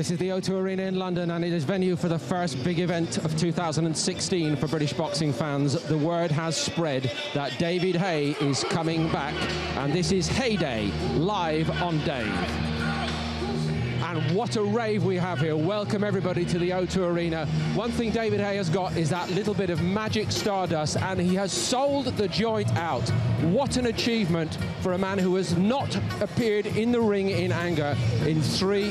This is the O2 Arena in London, and it is venue for the first big event of 2016 for British boxing fans. The word has spread that David Haye is coming back, and this is Haye Day, live on Dave. And what a rave we have here. Welcome everybody to the O2 Arena. One thing David Haye has got is that little bit of magic stardust, and he has sold the joint out. What an achievement for a man who has not appeared in the ring in anger in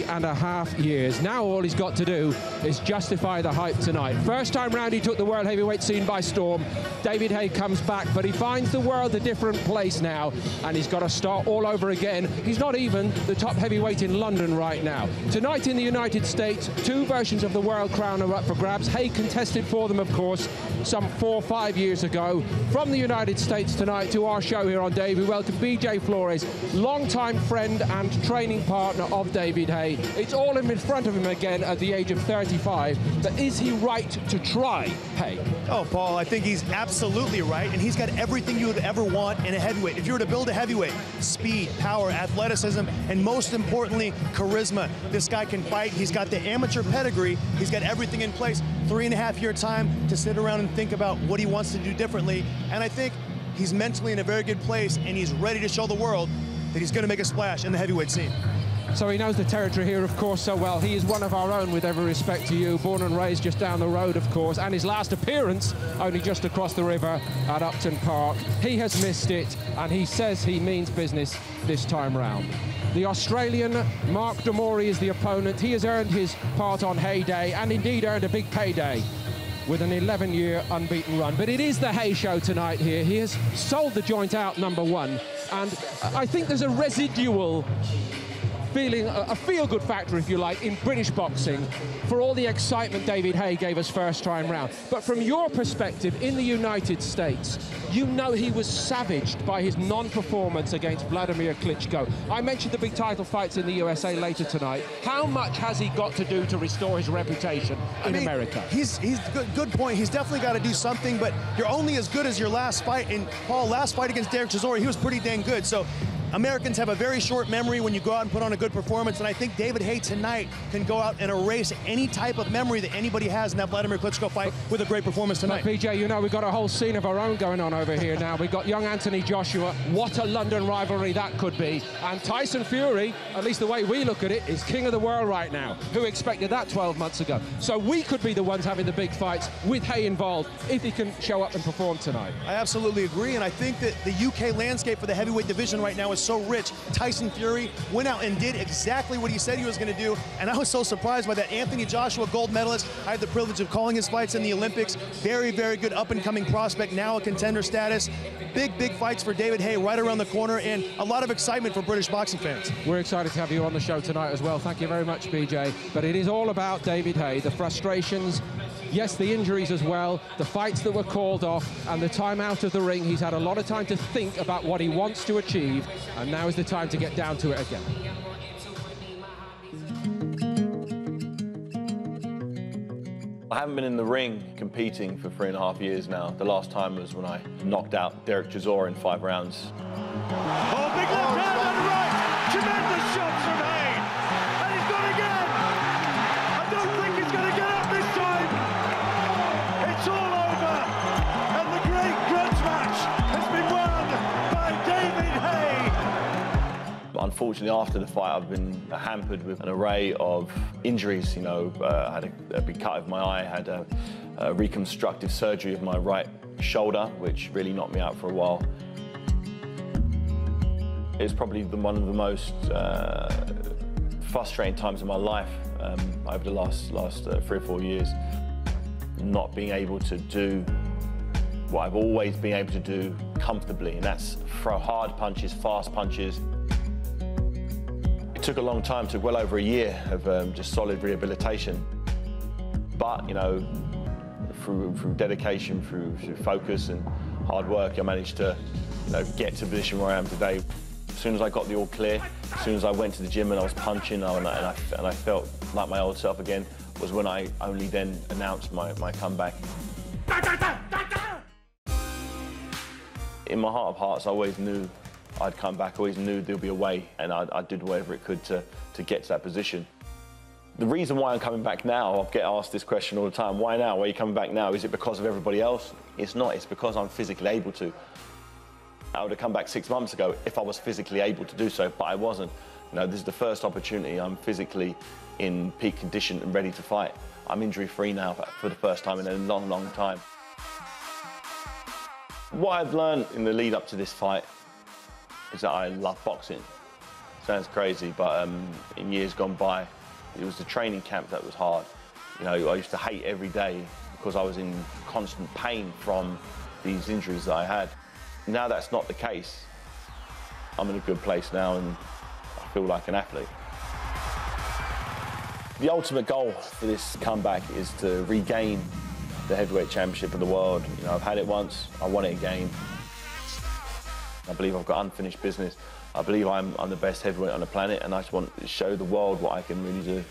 3.5 years. Now all he's got to do is justify the hype tonight. First time round he took the world heavyweight scene by storm. David Haye comes back, but he finds the world a different place now, and he's got to start all over again. He's not even the top heavyweight in London right now. Tonight in the United States, two versions of the world crown are up for grabs. Haye contested for them, of course, some 4 or 5 years ago. From the United States tonight to our show here on Dave, we welcome BJ Flores, longtime friend and training partner of David Haye. It's all in front of him again at the age of 35. But is he right to try, Haye? Oh, Paul, I think he's absolutely right, and he's got everything you would ever want in a heavyweight. If you were to build a heavyweight, speed, power, athleticism, and most importantly, charisma. This guy can fight. He's got the amateur pedigree. He's got everything in place. 3.5 year time to sit around and think about what he wants to do differently. And I think he's mentally in a very good place, and he's ready to show the world that he's going to make a splash in the heavyweight scene. So he knows the territory here, of course, so well. He is one of our own, with every respect to you. Born and raised just down the road, of course, and his last appearance only just across the river at Upton Park. He has missed it, and he says he means business this time round. The Australian Mark Mori is the opponent. He has earned his part on Haye Day, and indeed earned a big payday with an 11-year unbeaten run. But it is the Haye show tonight here. He has sold the joint out, #1, and I think there's a residual feeling, a feel-good factor, if you like, in British boxing for all the excitement David Haye gave us first time round. But from your perspective, in the United States, you know he was savaged by his non-performance against Vladimir Klitschko. I mentioned the big title fights in the USA later tonight. How much has he got to do to restore his reputation in America? He's good point. He's definitely got to do something, but you're only as good as your last fight. And Paul, last fight against Derek Chisora, he was pretty dang good. So Americans have a very short memory when you go out and put on a good performance, and I think David Haye tonight can go out and erase any type of memory that anybody has in that Vladimir Klitschko fight with a great performance tonight. But PJ, you know, we've got a whole scene of our own going on over here now. We've got young Anthony Joshua. What a London rivalry that could be. And Tyson Fury, at least the way we look at it, is king of the world right now. Who expected that 12 months ago? So we could be the ones having the big fights with Haye involved if he can show up and perform tonight. I absolutely agree, and I think that the UK landscape for the heavyweight division right now is so rich. Tyson Fury went out and did exactly what he said he was going to do, and I was so surprised by that. Anthony Joshua, gold medalist. I had the privilege of calling his fights in the Olympics. Very, very good up-and-coming prospect, now a contender status. Big, big fights for David Haye right around the corner, and a lot of excitement for British boxing fans. We're excited to have you on the show tonight as well. Thank you very much, BJ. But it is all about David Haye, the frustrations, yes, the injuries as well, the fights that were called off, and the time out of the ring. He's had a lot of time to think about what he wants to achieve, and now is the time to get down to it again. I haven't been in the ring competing for 3.5 years now. The last time was when I knocked out Derek Chisora in 5 rounds. Oh, big left hand on the right! Tremendous shots from Haye! And he's gone again! I don't think he's going to get up this time! It's all over! And the great grudge match has been won by David Haye! Unfortunately, after the fight, I've been hampered with an array of injuries. You know, I had a big cut of my eye, I had a reconstructive surgery of my right shoulder, which really knocked me out for a while. It's probably one of the most frustrating times of my life over the last 3 or 4 years. Not being able to do what I've always been able to do comfortably, and that's throw hard punches, fast punches. It took a long time, took well over a year of just solid rehabilitation. But, you know, through dedication, through focus and hard work, I managed to, you know, get to the position where I am today. As soon as I got the all clear, as soon as I went to the gym and I was punching and I felt like my old self again, was when I only then announced my comeback. In my heart of hearts, I always knew I'd come back, always knew there'd be a way, and I did whatever it could to get to that position. The reason why I'm coming back now, I get asked this question all the time, why now? Why are you coming back now? Is it because of everybody else? It's not, it's because I'm physically able to. I would have come back 6 months ago if I was physically able to do so, but I wasn't. You know, this is the first opportunity I'm physically in peak condition and ready to fight. I'm injury-free now for the first time in a long, long time. What I've learned in the lead up to this fight is that I love boxing. Sounds crazy, but in years gone by, it was the training camp that was hard. You know, I used to hate every day because I was in constant pain from these injuries that I had. Now that's not the case. I'm in a good place now and I feel like an athlete. The ultimate goal for this comeback is to regain the heavyweight championship of the world. You know, I've had it once, I want it again. I believe I've got unfinished business. I believe I'm the best heavyweight on the planet, and I just want to show the world what I can really do.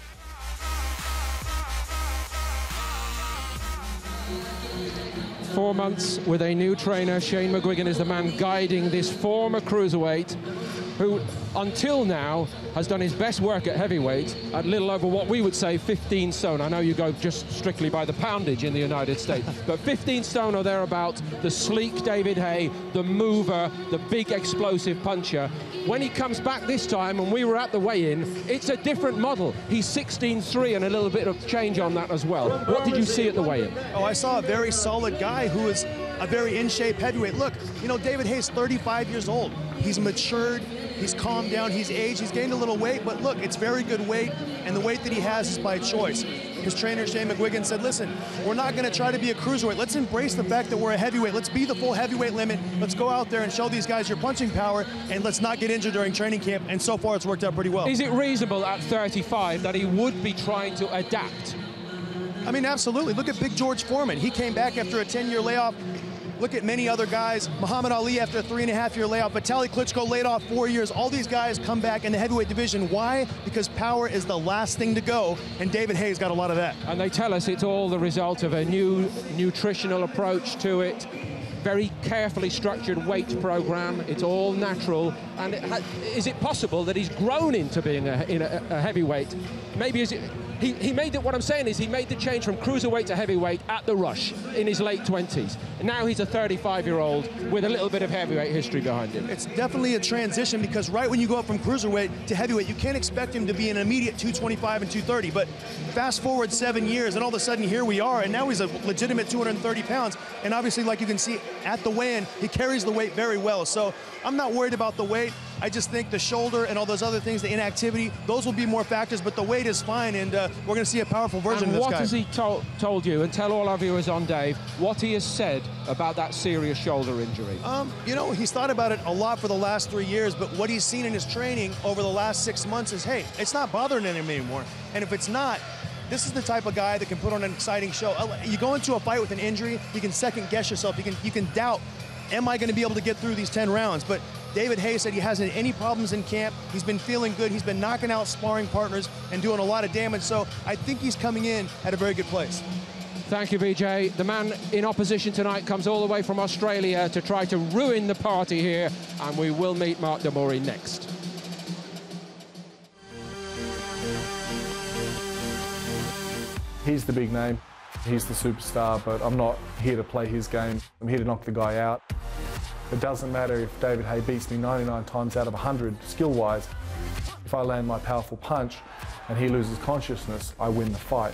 Four months with a new trainer. Shane McGuigan is the man guiding this former cruiserweight who, until now, has done his best work at heavyweight at little over what we would say 15 stone. I know you go just strictly by the poundage in the United States, but 15 stone or thereabout, the sleek David Haye, the mover, the big explosive puncher. When he comes back this time, and we were at the weigh-in, it's a different model. He's 16'3" and a little bit of change on that as well. What did you see at the weigh-in? Oh, I saw a very solid guy who is a very in-shape heavyweight. Look, you know, David Haye's 35 years old. He's matured, he's calmed down, he's aged, he's gained a little weight, but look, it's very good weight, and the weight that he has is by choice. His trainer, Shane McGuigan, said, listen, we're not gonna try to be a cruiserweight. Let's embrace the fact that we're a heavyweight. Let's be the full heavyweight limit. Let's go out there and show these guys your punching power, and let's not get injured during training camp, and so far it's worked out pretty well. Is it reasonable at 35 that he would be trying to adapt? I mean, absolutely. Look at Big George Foreman. He came back after a 10-year layoff. Look at many other guys. Muhammad Ali after a 3.5-year layoff. Vitaly Klitschko laid off 4 years. All these guys come back in the heavyweight division. Why? Because power is the last thing to go, and David Haye's got a lot of that. And they tell us it's all the result of a new nutritional approach to it. Very carefully structured weight program. It's all natural. And is it possible that he's grown into being a heavyweight? Maybe is it? He made it. What I'm saying is he made the change from cruiserweight to heavyweight at the rush in his late 20s. Now he's a 35-year-old with a little bit of heavyweight history behind him. It's definitely a transition because right when you go up from cruiserweight to heavyweight, you can't expect him to be an immediate 225 and 230. But fast forward 7 years, and all of a sudden here we are, and now he's a legitimate 230 pounds. And obviously, like you can see at the weigh-in, he carries the weight very well. So I'm not worried about the weight. I just think the shoulder and all those other things, the inactivity, those will be more factors, but the weight is fine, and we're going to see a powerful version of this guy. And what has he told you, and tell all our viewers on Dave, what he has said about that serious shoulder injury? You know, he's thought about it a lot for the last 3 years, but what he's seen in his training over the last 6 months is, hey, it's not bothering him anymore. And if it's not, this is the type of guy that can put on an exciting show. You go into a fight with an injury, you can second guess yourself, you can doubt, am I going to be able to get through these 10 rounds? But David Haye said he hasn't any problems in camp. He's been feeling good. He's been knocking out sparring partners and doing a lot of damage. So I think he's coming in at a very good place. Thank you, BJ. The man in opposition tonight comes all the way from Australia to try to ruin the party here, and we will meet Mark de Mori next. He's the big name. He's the superstar, but I'm not here to play his game. I'm here to knock the guy out. It doesn't matter if David Haye beats me 99 times out of 100, skill-wise. If I land my powerful punch and he loses consciousness, I win the fight.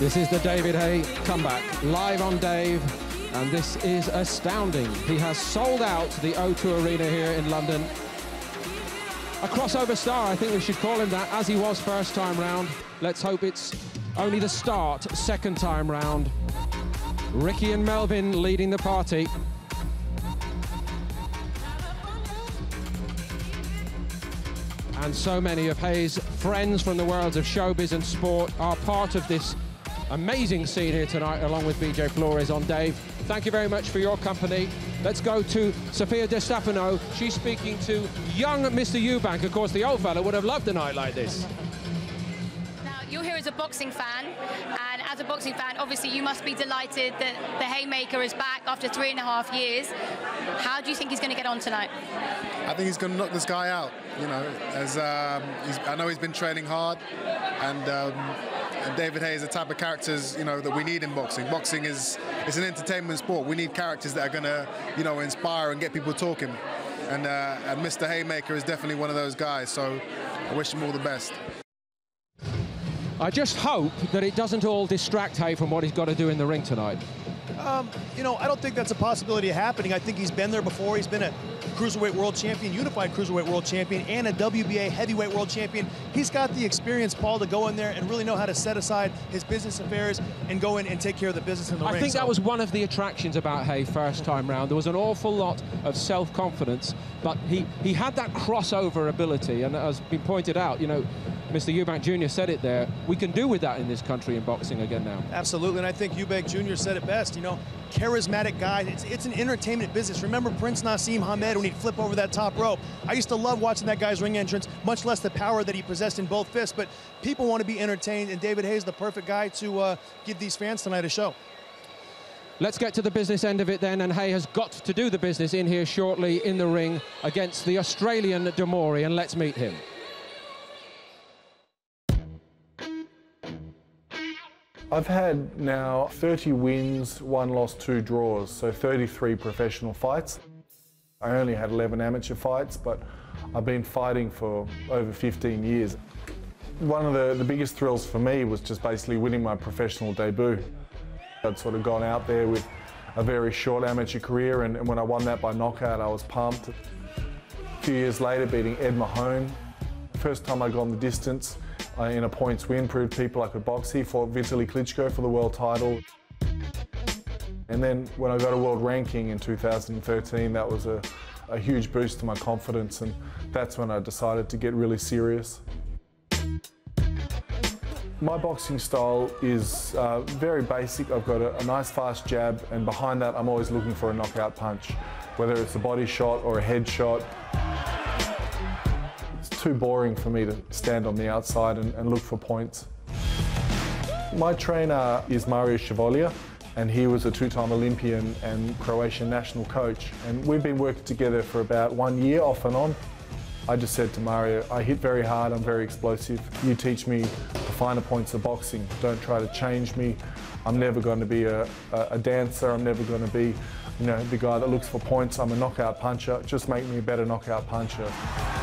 This is the David Haye comeback, live on Dave, and this is astounding. He has sold out the O2 Arena here in London. A crossover star, I think we should call him that, as he was first time round. Let's hope it's only the start, second time round. Ricky and Melvin leading the party. And so many of Haye's friends from the worlds of showbiz and sport are part of this amazing scene here tonight, along with BJ Flores on Dave. Thank you very much for your company. Let's go to Sophia De Stefano. She's speaking to young Mr. Eubank. Of course, the old fella would have loved a night like this. Now, you're here as a boxing fan, and as a boxing fan, obviously you must be delighted that the Haymaker is back after 3.5 years. How do you think he's going to get on tonight? I think he's going to knock this guy out. You know, as I know he's been training hard, and David Haye is the type of characters, you know, that we need in boxing. Boxing is an entertainment sport. We need characters that are going to, you know, inspire and get people talking. And Mr. Haymaker is definitely one of those guys. So I wish him all the best. I just hope that it doesn't all distract Haye from what he's got to do in the ring tonight. You know, I don't think that's a possibility of happening. I think he's been there before. He's been a Cruiserweight World Champion, Unified Cruiserweight World Champion, and a WBA Heavyweight World Champion. He's got the experience, Paul, to go in there and really know how to set aside his business affairs and go in and take care of the business in the ring. I think that was one of the attractions about Haye first time round. There was an awful lot of self-confidence, but he had that crossover ability, and as been pointed out, you know, Mr. Eubank Jr. said it there, we can do with that in this country in boxing again now. Absolutely, and I think Eubank Jr. said it best, you know, charismatic guy. It's an entertainment business. Remember Prince Nassim Hamed when he'd flip over that top rope? I used to love watching that guy's ring entrance, much less the power that he possessed in both fists, but people want to be entertained, and David Haye is the perfect guy to give these fans tonight a show. Let's get to the business end of it then, and Haye has got to do the business in here shortly in the ring against the Australian Mori, and let's meet him. I've had now 30 wins, 1 loss, 2 draws, so 33 professional fights. I only had 11 amateur fights, but I've been fighting for over 15 years. One of the biggest thrills for me was just basically winning my professional debut. I'd sort of gone out there with a very short amateur career, and when I won that by knockout, I was pumped. A few years later, beating Ed Mahone. First time I'd gone the distance in a points win, proved people I could box. He fought Vitaly Klitschko for the world title. And then when I got a world ranking in 2013, that was a huge boost to my confidence, and that's when I decided to get really serious. My boxing style is very basic. I've got a nice fast jab, and behind that I'm always looking for a knockout punch, whether it's a body shot or a head shot. It's too boring for me to stand on the outside and look for points. My trainer is Mario Chevalier, and he was a 2-time Olympian and Croatian national coach, and we've been working together for about 1 year off and on. I just said to Mario, I hit very hard, I'm very explosive. You teach me the finer points of boxing. Don't try to change me. I'm never going to be a dancer. I'm never going to be, you know, the guy that looks for points. I'm a knockout puncher. Just make me a better knockout puncher.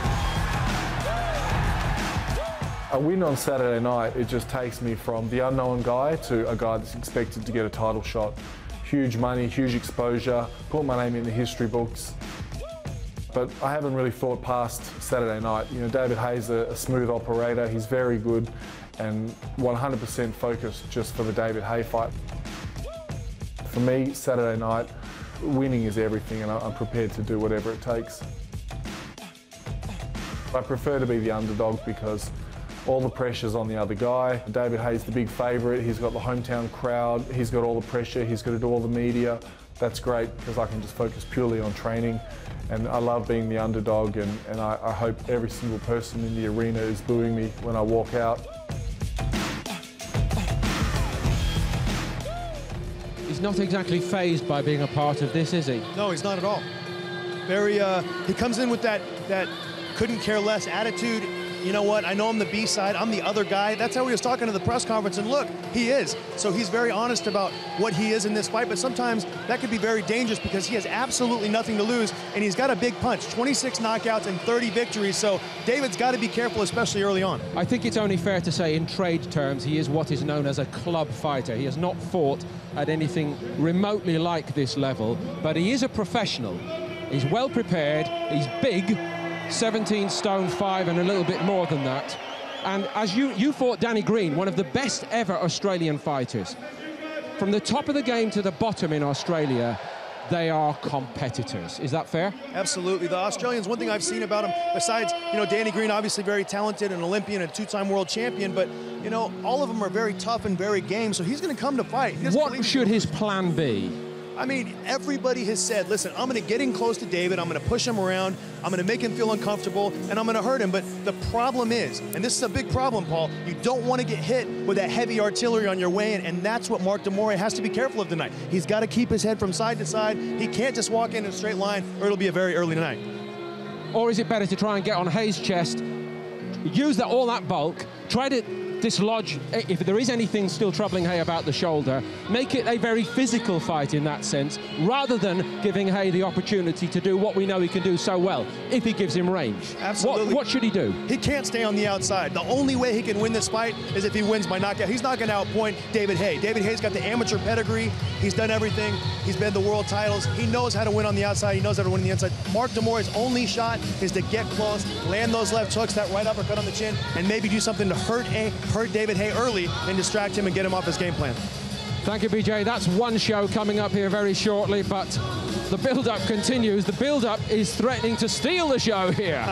A win on Saturday night, it just takes me from the unknown guy to a guy that's expected to get a title shot. Huge money, huge exposure, put my name in the history books. But I haven't really thought past Saturday night. You know, David Haye's a smooth operator. He's very good and 100% focused just for the David Haye fight. For me, Saturday night, winning is everything, and I'm prepared to do whatever it takes. I prefer to be the underdog because all the pressure's on the other guy. David Haye's the big favourite. He's got the hometown crowd. He's got all the pressure. He's got to do all the media. That's great because I can just focus purely on training. And I love being the underdog, and I hope every single person in the arena is booing me when I walk out. He's not exactly fazed by being a part of this, is he? No, he's not at all. Very, he comes in with that couldn't care less attitude. you know what, I know I'm the B side, I'm the other guy. That's how he was talking to the press conference, and look, he is. So he's very honest about what he is in this fight, but sometimes that could be very dangerous because he has absolutely nothing to lose, and he's got a big punch, 26 knockouts and 30 victories, so David's got to be careful, especially early on. I think it's only fair to say in trade terms he is what is known as a club fighter. He has not fought at anything remotely like this level, but he is a professional. He's well prepared, he's big, 17 stone 5 and a little bit more than that. And as you fought Danny Green, one of the best ever Australian fighters. From the top of the game to the bottom in Australia, they are competitors. Is that fair? Absolutely. The Australians, one thing I've seen about them, besides, you know, Danny Green, obviously very talented, an Olympian, a two-time world champion, but, you know, all of them are very tough and very game, so he's going to come to fight. What should his plan be? I mean, everybody has said, listen, I'm going to get in close to David, I'm going to push him around, I'm going to make him feel uncomfortable, and I'm going to hurt him. But the problem is, and this is a big problem, Paul, you don't want to get hit with that heavy artillery on your way in, and that's what Mark Mori has to be careful of tonight. He's got to keep his head from side to side. He can't just walk in a straight line, or it'll be a very early night. Or is it better to try and get on Haye's chest, use all that bulk, try to dislodge, if there is anything still troubling Haye about the shoulder, make it a very physical fight in that sense, rather than giving Haye the opportunity to do what we know he can do so well, if he gives him range. Absolutely. What should he do? He can't stay on the outside. The only way he can win this fight is if he wins by knockout. He's not going to outpoint David Haye. David Haye's got the amateur pedigree. He's done everything. He's been the world titles. He knows how to win on the outside. He knows how to win on the inside. Mark Mori's only shot is to get close, land those left hooks, that right uppercut on the chin, and maybe do something to hurt David Haye early and distract him and get him off his game plan. Thank you, BJ. That's one show coming up here very shortly, but the build-up continues. The build-up is threatening to steal the show here.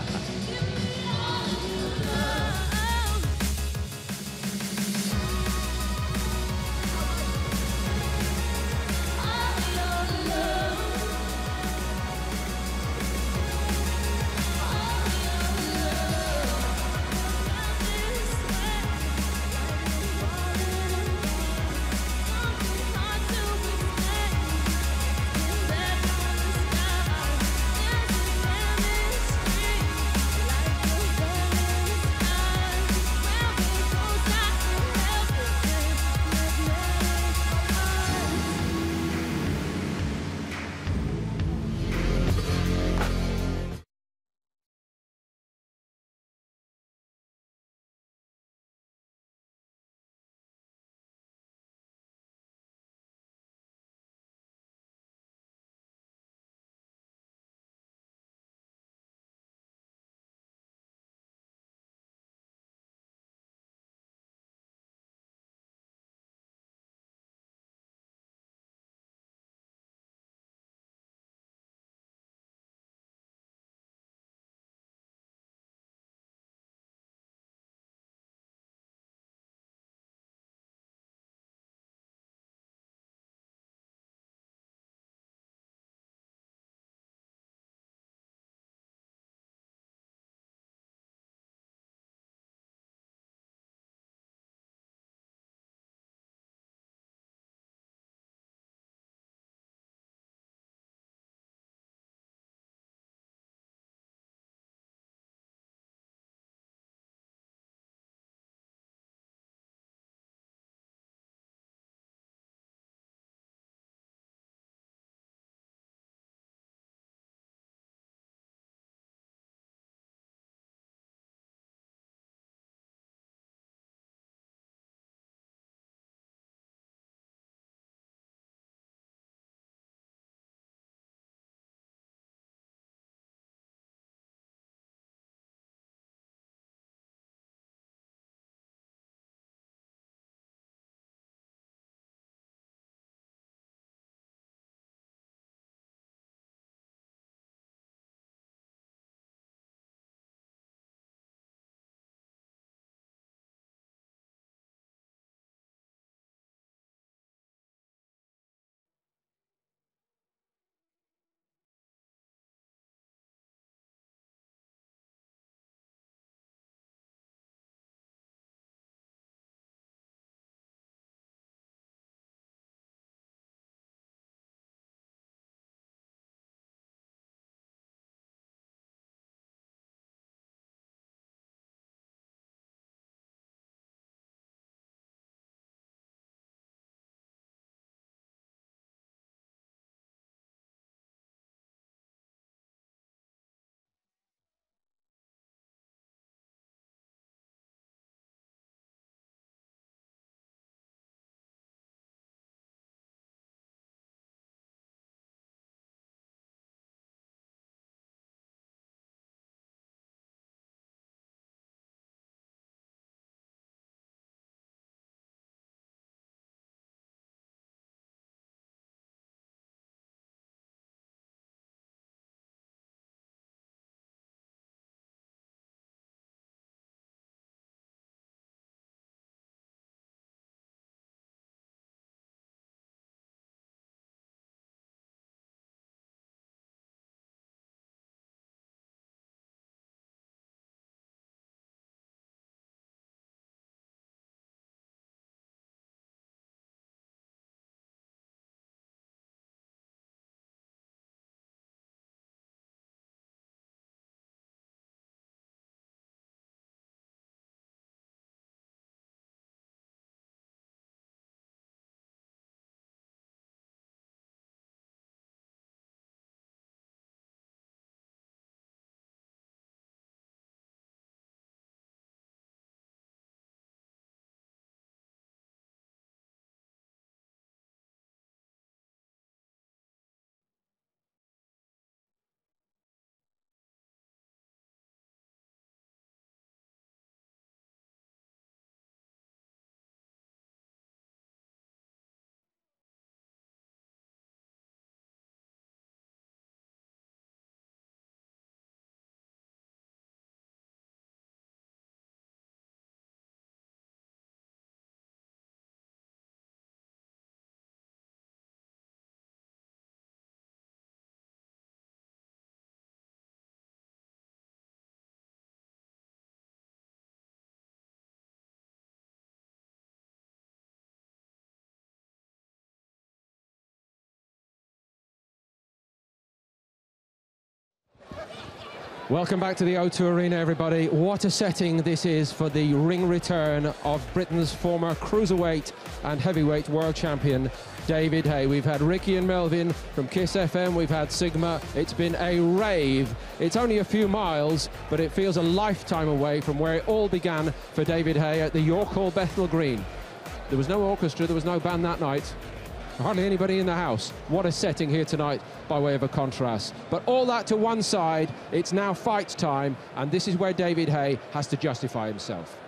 Welcome back to the O2 Arena, everybody. What a setting this is for the ring return of Britain's former cruiserweight and heavyweight world champion, David Haye. We've had Ricky and Melvin from Kiss FM, we've had Sigma. It's been a rave. It's only a few miles, but it feels a lifetime away from where it all began for David Haye at the York Hall Bethnal Green. There was no orchestra, there was no band that night. Hardly anybody in the house. What a setting here tonight by way of a contrast. But all that to one side, it's now fight time, and this is where David Haye has to justify himself.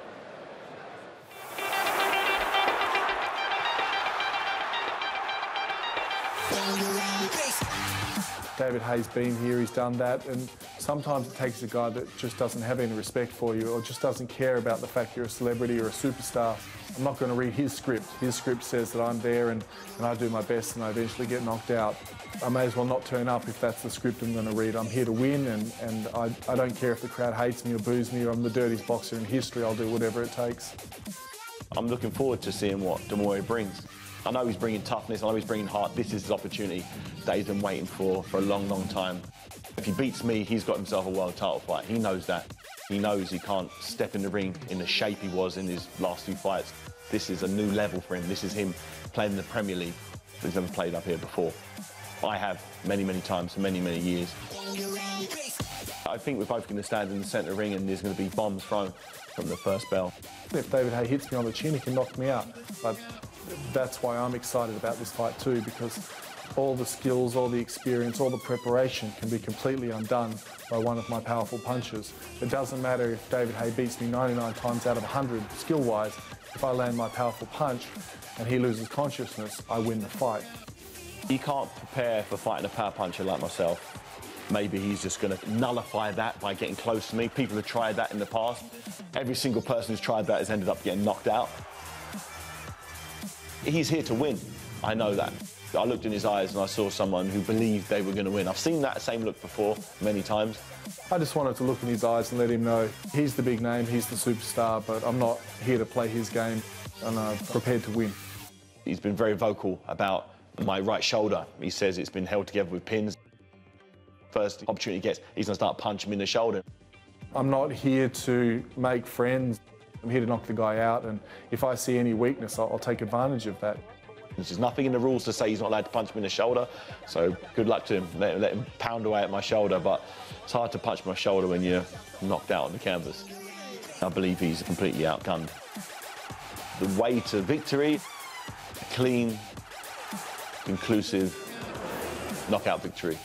David Haye's been here, he's done that, and sometimes it takes a guy that just doesn't have any respect for you or just doesn't care about the fact you're a celebrity or a superstar. I'm not going to read his script. His script says that I'm there and I do my best and I eventually get knocked out. I may as well not turn up if that's the script I'm going to read. I'm here to win, and I don't care if the crowd hates me or boos me or I'm the dirtiest boxer in history. I'll do whatever it takes. I'm looking forward to seeing what Mori brings. I know he's bringing toughness, I know he's bringing heart. This is his opportunity that he's been waiting for a long, long time. If he beats me, he's got himself a world title fight. He knows that. He knows he can't step in the ring in the shape he was in his last two fights. This is a new level for him. This is him playing in the Premier League. He's never played up here before. I have many, many times for many, many years. I think we're both going to stand in the centre ring and there's going to be bombs thrown from the first bell. If David Haye hits me on the chin, he can knock me out. But that's why I'm excited about this fight too, because all the skills, all the experience, all the preparation can be completely undone by one of my powerful punches. It doesn't matter if David Haye beats me 99 times out of 100 skill-wise. If I land my powerful punch and he loses consciousness, I win the fight. He can't prepare for fighting a power puncher like myself. Maybe he's just going to nullify that by getting close to me. People have tried that in the past. Every single person who's tried that has ended up getting knocked out. He's here to win. I know that. I looked in his eyes and I saw someone who believed they were going to win. I've seen that same look before many times. I just wanted to look in his eyes and let him know he's the big name, he's the superstar, but I'm not here to play his game, and I'm prepared to win. He's been very vocal about my right shoulder. He says it's been held together with pins. First opportunity he gets, he's going to start punching me in the shoulder. I'm not here to make friends. I'm here to knock the guy out, and if I see any weakness, I'll take advantage of that. There's nothing in the rules to say he's not allowed to punch me in the shoulder, so good luck to him. Let him pound away at my shoulder, but it's hard to punch my shoulder when you're knocked out on the canvas. I believe he's completely outgunned. The way to victory, a clean, conclusive knockout victory.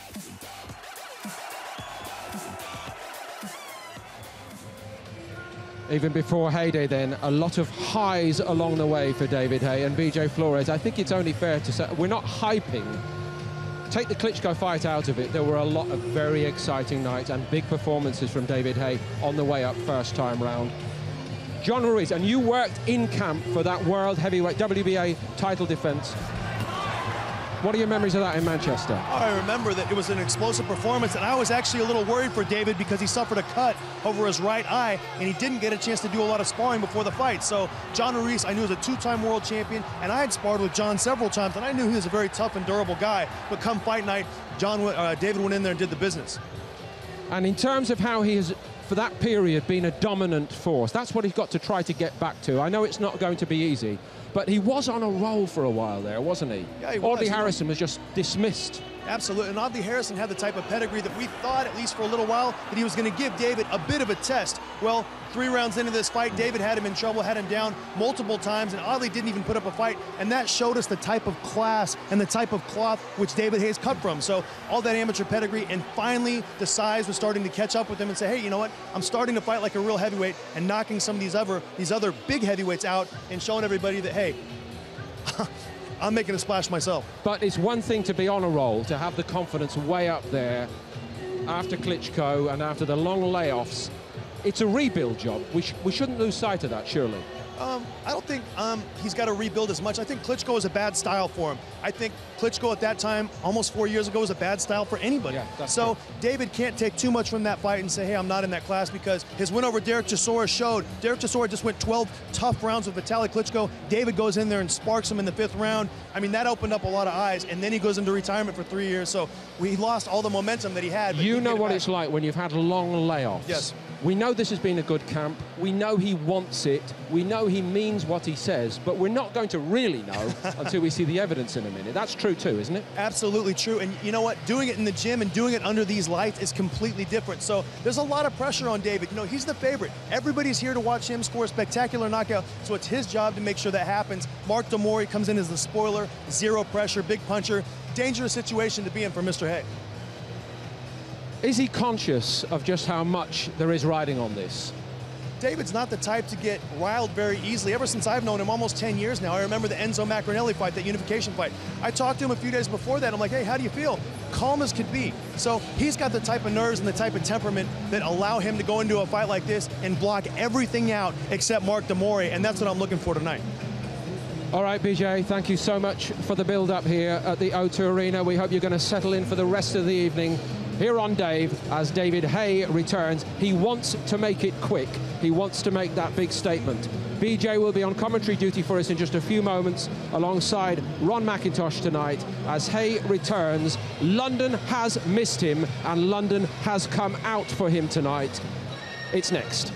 Even before heyday then, a lot of highs along the way for David Haye and BJ Flores. I think it's only fair to say, we're not hyping. Take the Klitschko fight out of it. There were a lot of very exciting nights and big performances from David Haye on the way up first time round. John Ruiz, and you worked in camp for that World Heavyweight WBA title defense. What are your memories of that in Manchester? I remember that it was an explosive performance, and I was actually a little worried for David because he suffered a cut over his right eye, and he didn't get a chance to do a lot of sparring before the fight. So John Ruiz, I knew, was a two-time world champion, and I had sparred with John several times, and I knew he was a very tough and durable guy. But come fight night, David went in there and did the business. And in terms of how he has, for that period, been a dominant force, that's what he's got to try to get back to. I know it's not going to be easy, but he was on a roll for a while there, wasn't he? Yeah, he was. Audley Harrison was just dismissed. Absolutely, and Audley Harrison had the type of pedigree that we thought, at least for a little while, that he was going to give David a bit of a test. Well, 3 rounds into this fight, David had him in trouble, had him down multiple times, and Audley didn't even put up a fight, and that showed us the type of class and the type of cloth which David Haye's cut from. So all that amateur pedigree, and finally the size was starting to catch up with him and say, hey, you know what, I'm starting to fight like a real heavyweight and knocking some of these other big heavyweights out and showing everybody that, hey, I'm making a splash myself. But it's one thing to be on a roll, to have the confidence way up there after Klitschko and after the long layoffs. It's a rebuild job. We shouldn't lose sight of that, surely. I don't think he's got to rebuild as much. I think Klitschko is a bad style for him. I think Klitschko at that time, almost 4 years ago, was a bad style for anybody. Yeah, so David can't take too much from that fight and say, hey, I'm not in that class, because his win over Derek Chisora showed. Derek Chisora just went 12 tough rounds with Vitaly Klitschko. David goes in there and sparks him in the 5th round. I mean, that opened up a lot of eyes, and then he goes into retirement for 3 years. So he lost all the momentum that he had. You know what it's like when you've had long layoffs. Yes. We know this has been a good camp. We know he wants it. We know he means what he says, but we're not going to really know until we see the evidence in a minute. That's true too, isn't it? Absolutely true. And you know what? Doing it in the gym and doing it under these lights is completely different. So there's a lot of pressure on David. You know, he's the favorite. Everybody's here to watch him score a spectacular knockout, so it's his job to make sure that happens. Mark Mori comes in as the spoiler, zero pressure, big puncher. Dangerous situation to be in for Mr. Haye. Is he conscious of just how much there is riding on this? David's not the type to get riled very easily. Ever since I've known him, almost 10 years now, I remember the Enzo Macronelli fight, that unification fight. I talked to him a few days before that. I'm like, hey, how do you feel? Calm as could be. So he's got the type of nerves and the type of temperament that allow him to go into a fight like this and block everything out except Mark Mori, and that's what I'm looking for tonight. All right, BJ, thank you so much for the build-up here at the O2 Arena. We hope you're going to settle in for the rest of the evening here on Dave as David Haye returns. He wants to make it quick. He wants to make that big statement. BJ will be on commentary duty for us in just a few moments alongside Ron McIntosh tonight as Haye returns. London has missed him and London has come out for him tonight. It's next.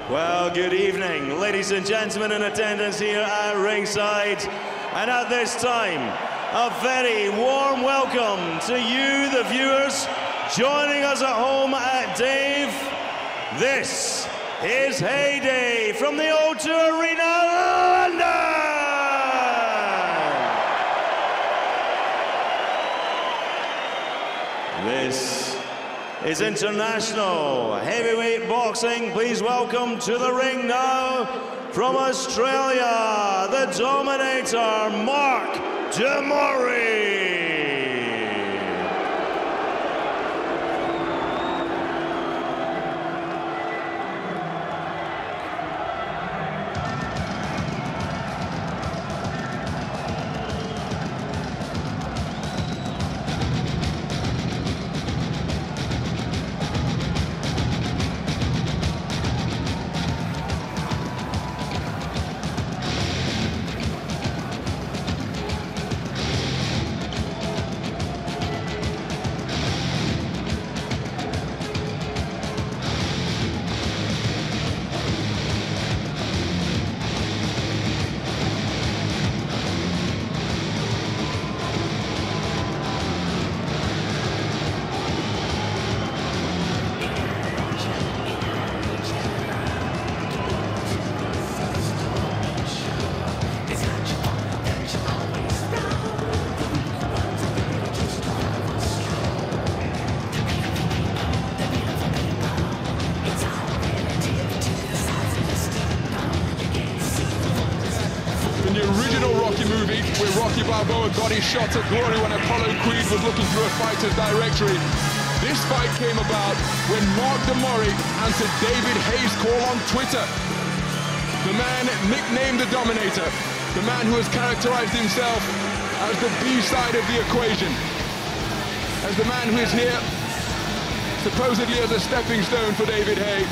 Well, good evening, ladies and gentlemen in attendance here at ringside. And at this time, a very warm welcome to you, the viewers, joining us at home at Dave. This is Haye Day from the O2 Arena, London! This is international heavyweight boxing. Please welcome to the ring now, from Australia, the Dominator, Mark Mori. Got his shot at glory when Apollo Creed was looking through a fighter's directory. This fight came about when Mark Mori answered David Haye's call on Twitter. The man nicknamed the Dominator, the man who has characterized himself as the B-side of the equation, as the man who is here supposedly as a stepping stone for David Haye,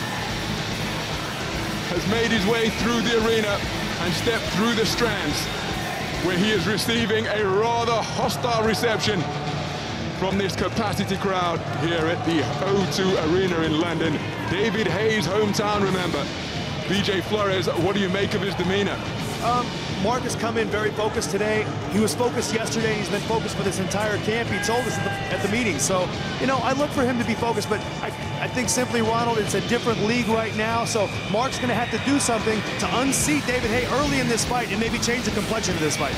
has made his way through the arena and stepped through the strands, where he is receiving a rather hostile reception from this capacity crowd here at the O2 Arena in London. David Haye's hometown, remember. BJ Flores, what do you make of his demeanor? Mark has come in very focused today. He was focused yesterday. He's been focused for this entire camp. He told us at the meeting. So, you know, I look for him to be focused, but I think simply, Ronald, it's a different league right now. So Mark's going to have to do something to unseat David Haye early in this fight and maybe change the complexion of this fight.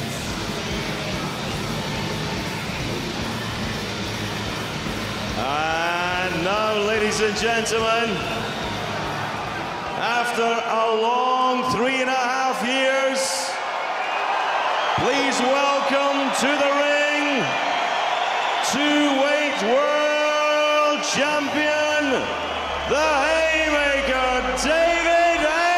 And now, ladies and gentlemen, after a long 3.5 years, please welcome to the ring, two-weight world champion, the Haymaker, David Haye!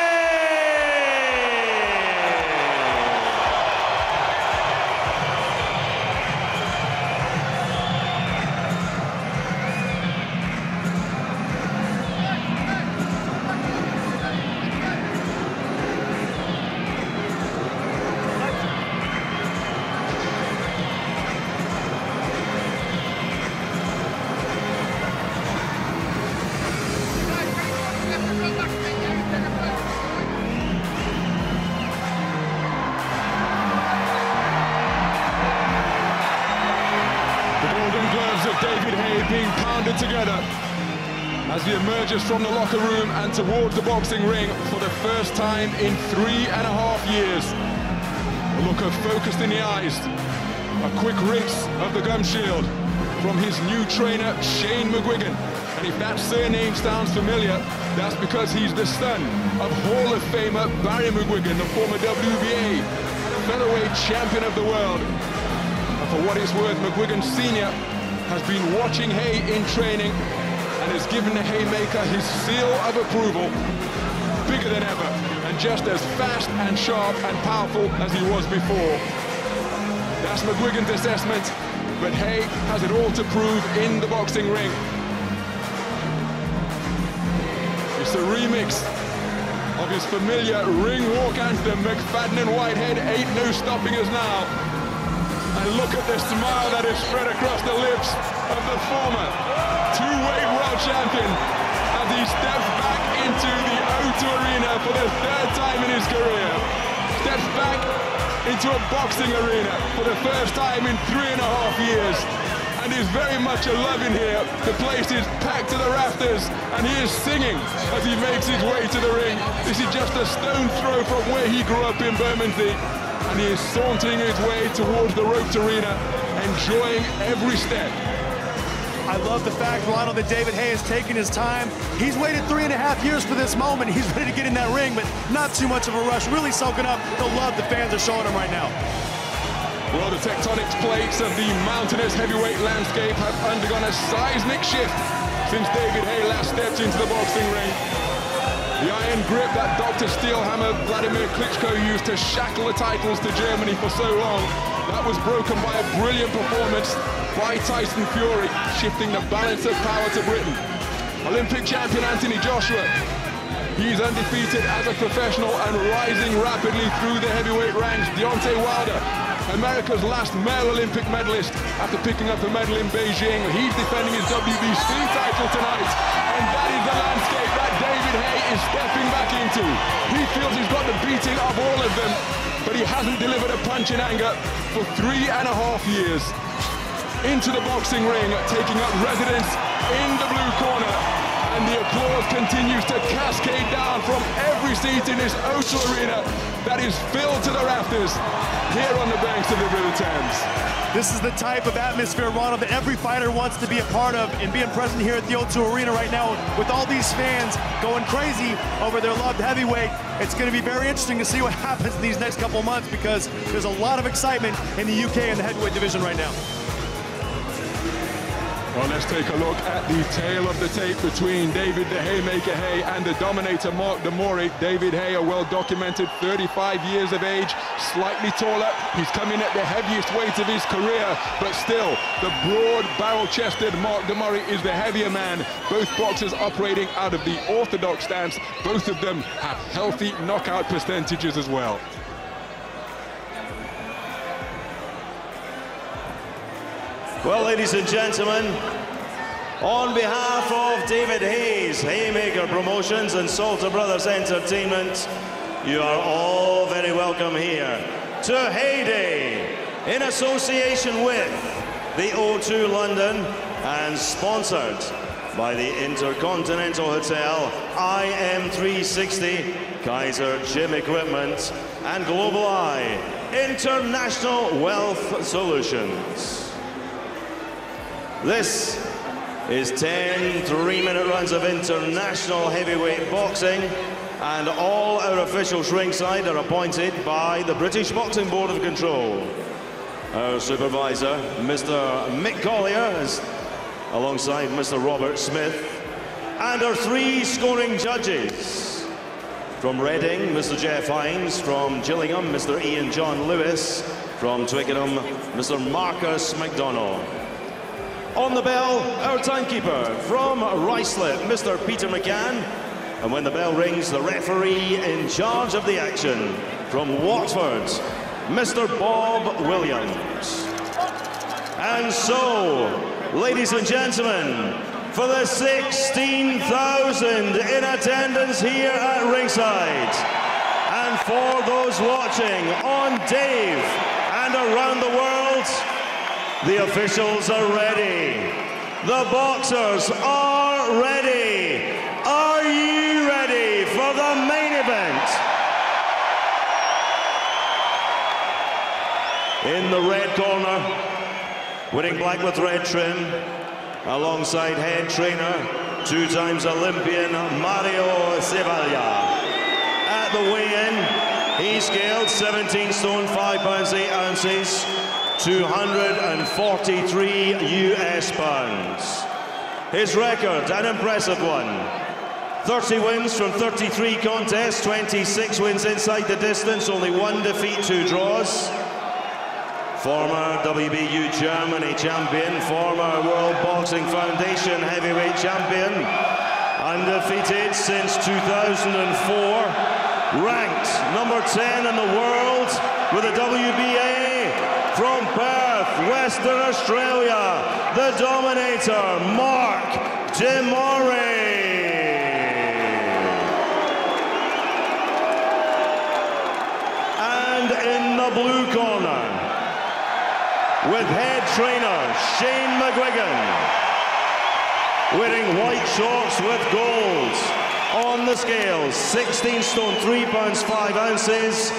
David Haye being pounded together as he emerges from the locker room and towards the boxing ring for the first time in 3.5 years. A look of focus in the eyes, a quick rinse of the gum shield from his new trainer, Shane McGuigan. And if that surname sounds familiar, that's because he's the son of Hall of Famer Barry McGuigan, the former WBA featherweight champion of the world. And for what it's worth, McGuigan Sr. has been watching Haye in training and has given the Haymaker his seal of approval, bigger than ever, and just as fast and sharp and powerful as he was before. That's McGuigan's assessment, but Haye has it all to prove in the boxing ring. It's a remix of his familiar ring walk anthem, McFadden and Whitehead, Ain't No Stopping Us Now. And look at the smile that is spread across the lips of the former two-weight world champion as he steps back into into the O2 Arena for the third time in his career. Steps back into a boxing arena for the first time in 3.5 years. And is very much alive in here. The place is packed to the rafters, and he is singing as he makes his way to the ring. This is just a stone's throw from where he grew up in Bermondsey, and he is sauntering his way towards the roped arena, enjoying every step. I love the fact, Ronald, that David Haye has taken his time. He's waited 3.5 years for this moment. He's ready to get in that ring, but not too much of a rush, really soaking up the love the fans are showing him right now. Well, the tectonic plates of the mountainous heavyweight landscape have undergone a seismic shift since David Haye last stepped into the boxing ring. The iron grip that Dr. Steelhammer Vladimir Klitschko used to shackle the titles to Germany for so long, that was broken by a brilliant performance by Tyson Fury, shifting the balance of power to Britain. Olympic champion Anthony Joshua, he's undefeated as a professional and rising rapidly through the heavyweight ranks. Deontay Wilder, America's last male Olympic medalist after picking up a medal in Beijing. He's defending his WBC title tonight. And that is the landscape that David Haye is stepping back into. He feels he's got the beating of all of them, but he hasn't delivered a punch in anger for 3.5 years. Into the boxing ring, taking up residence in the blue corner. And the applause continues to cascade down from every seat in this O2 Arena that is filled to the rafters here on the banks of the River Thames. This is the type of atmosphere, Ronald, that every fighter wants to be a part of, and being present here at the O2 Arena right now with all these fans going crazy over their loved heavyweight. It's going to be very interesting to see what happens in these next couple months, because there's a lot of excitement in the UK in the heavyweight division right now. Well, let's take a look at the tail of the tape between David the Haymaker Haye and the dominator Mark de Mori. David Haye, a well-documented 35 years of age, slightly taller. He's come in at the heaviest weight of his career, but still, the broad, barrel-chested Mark de Mori is the heavier man. Both boxers operating out of the orthodox stance. Both of them have healthy knockout percentages as well. Well, ladies and gentlemen, on behalf of David Haye's Haymaker Promotions and Salter Brothers Entertainment, you are all very welcome here to Haye Day, in association with the O2 London and sponsored by the Intercontinental Hotel, IM360, Kaiser Gym Equipment, and Global Eye International Wealth Solutions. This is 10 3-minute runs of international heavyweight boxing, and all our officials ringside are appointed by the British Boxing Board of Control. Our supervisor, Mr. Mick Collier, is alongside Mr. Robert Smith, and our 3 scoring judges. From Reading, Mr. Jeff Hines; from Gillingham, Mr. Ian John Lewis; from Twickenham, Mr. Marcus McDonnell. On the bell, our timekeeper. From Ruislip, Mr. Peter McCann. And when the bell rings, the referee in charge of the action. From Watford, Mr. Bob Williams. And so, ladies and gentlemen, for the 16,000 in attendance here at ringside, and for those watching on Dave and around the world, the officials are ready. The boxers are ready. Are you ready for the main event? In the red corner, wearing black with red trim, alongside head trainer, 2-time Olympian Mario Cevalla. At the weigh-in, he scaled 17 stone, 5 pounds, 8 ounces, 243 US pounds. His record, an impressive one. 30 wins from 33 contests, 26 wins inside the distance, only 1 defeat, 2 draws. Former WBU Germany champion, former World Boxing Foundation heavyweight champion, undefeated since 2004, ranked number 10 in the world with the WBA. From Perth, Western Australia, the dominator, Mark de Mori. the blue corner, with head trainer Shane McGuigan, wearing white shorts with gold. On the scales, 16 stone 3 pounds 5 ounces,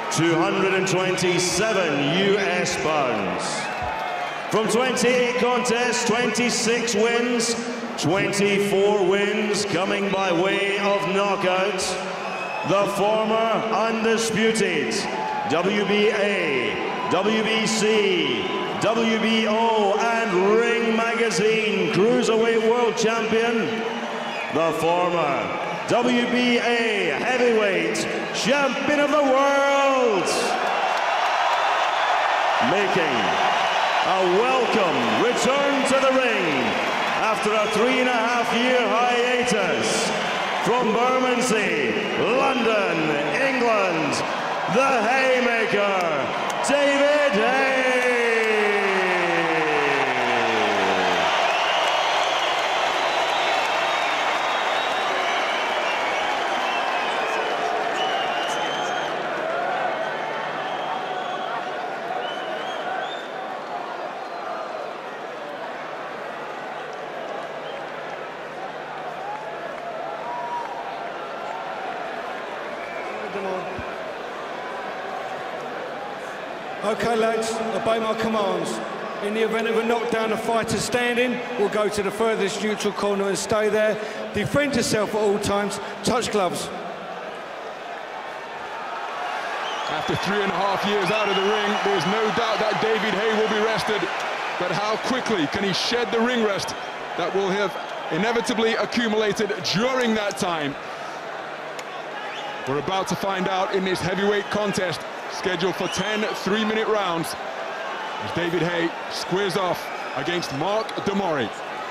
227 US pounds. From 28 contests, 26 wins, 24 wins coming by way of knockout. The former undisputed WBA, WBC, WBO and Ring Magazine Cruiserweight World Champion. The former WBA Heavyweight Champion of the World. Making a welcome return to the ring after a 3.5-year hiatus from Bermondsey, London, England, the Haymaker, David Haye. Okay lads, obey my commands. In the event of a knockdown, the fighter standing will go to the furthest neutral corner and stay there. Defend yourself at all times, touch gloves. After 3.5 years out of the ring, there's no doubt that David Haye will be rested. But how quickly can he shed the ring rust that will have inevitably accumulated during that time? We're about to find out in this heavyweight contest, scheduled for 10 3-minute rounds, as David Haye squares off against Mark Mori.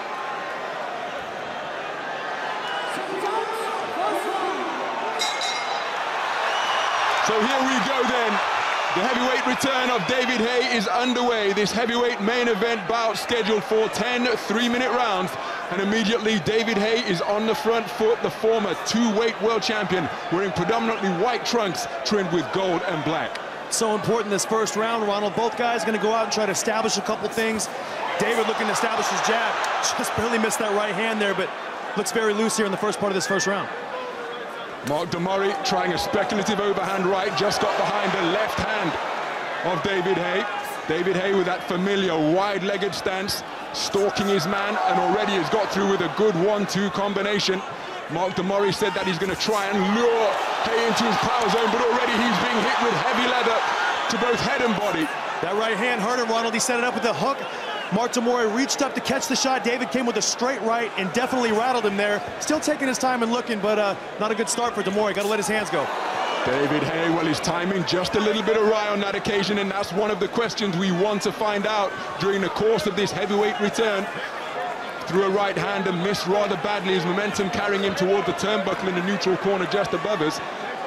So here we go then. The heavyweight return of David Haye is underway. This heavyweight main event bout scheduled for 10 3-minute rounds. And immediately David Haye is on the front foot, the former 2-weight world champion, wearing predominantly white trunks trimmed with gold and black. So important this first round, Ronald. Both guys going to go out and try to establish a couple things. David looking to establish his jab. Just barely missed that right hand there, but looks very loose here in the first part of this first round. Mark Mori trying a speculative overhand right, just got behind the left hand of David Haye. David Haye with that familiar wide-legged stance, stalking his man, and already has got through with a good 1-2 combination. Mark Mori said that he's going to try and lure Haye into his power zone, but already he's being hit with heavy leather to both head and body. That right hand hurt him, Ronald. He set it up with a hook. Mark Mori reached up to catch the shot. David came with a straight right and definitely rattled him there. Still taking his time and looking, but not a good start for Mori. Got to let his hands go. David Haye, well, his timing just a little bit awry on that occasion, and that's one of the questions we want to find out during the course of this heavyweight return. Threw a right hand and missed rather badly, his momentum carrying him toward the turnbuckle in the neutral corner just above us.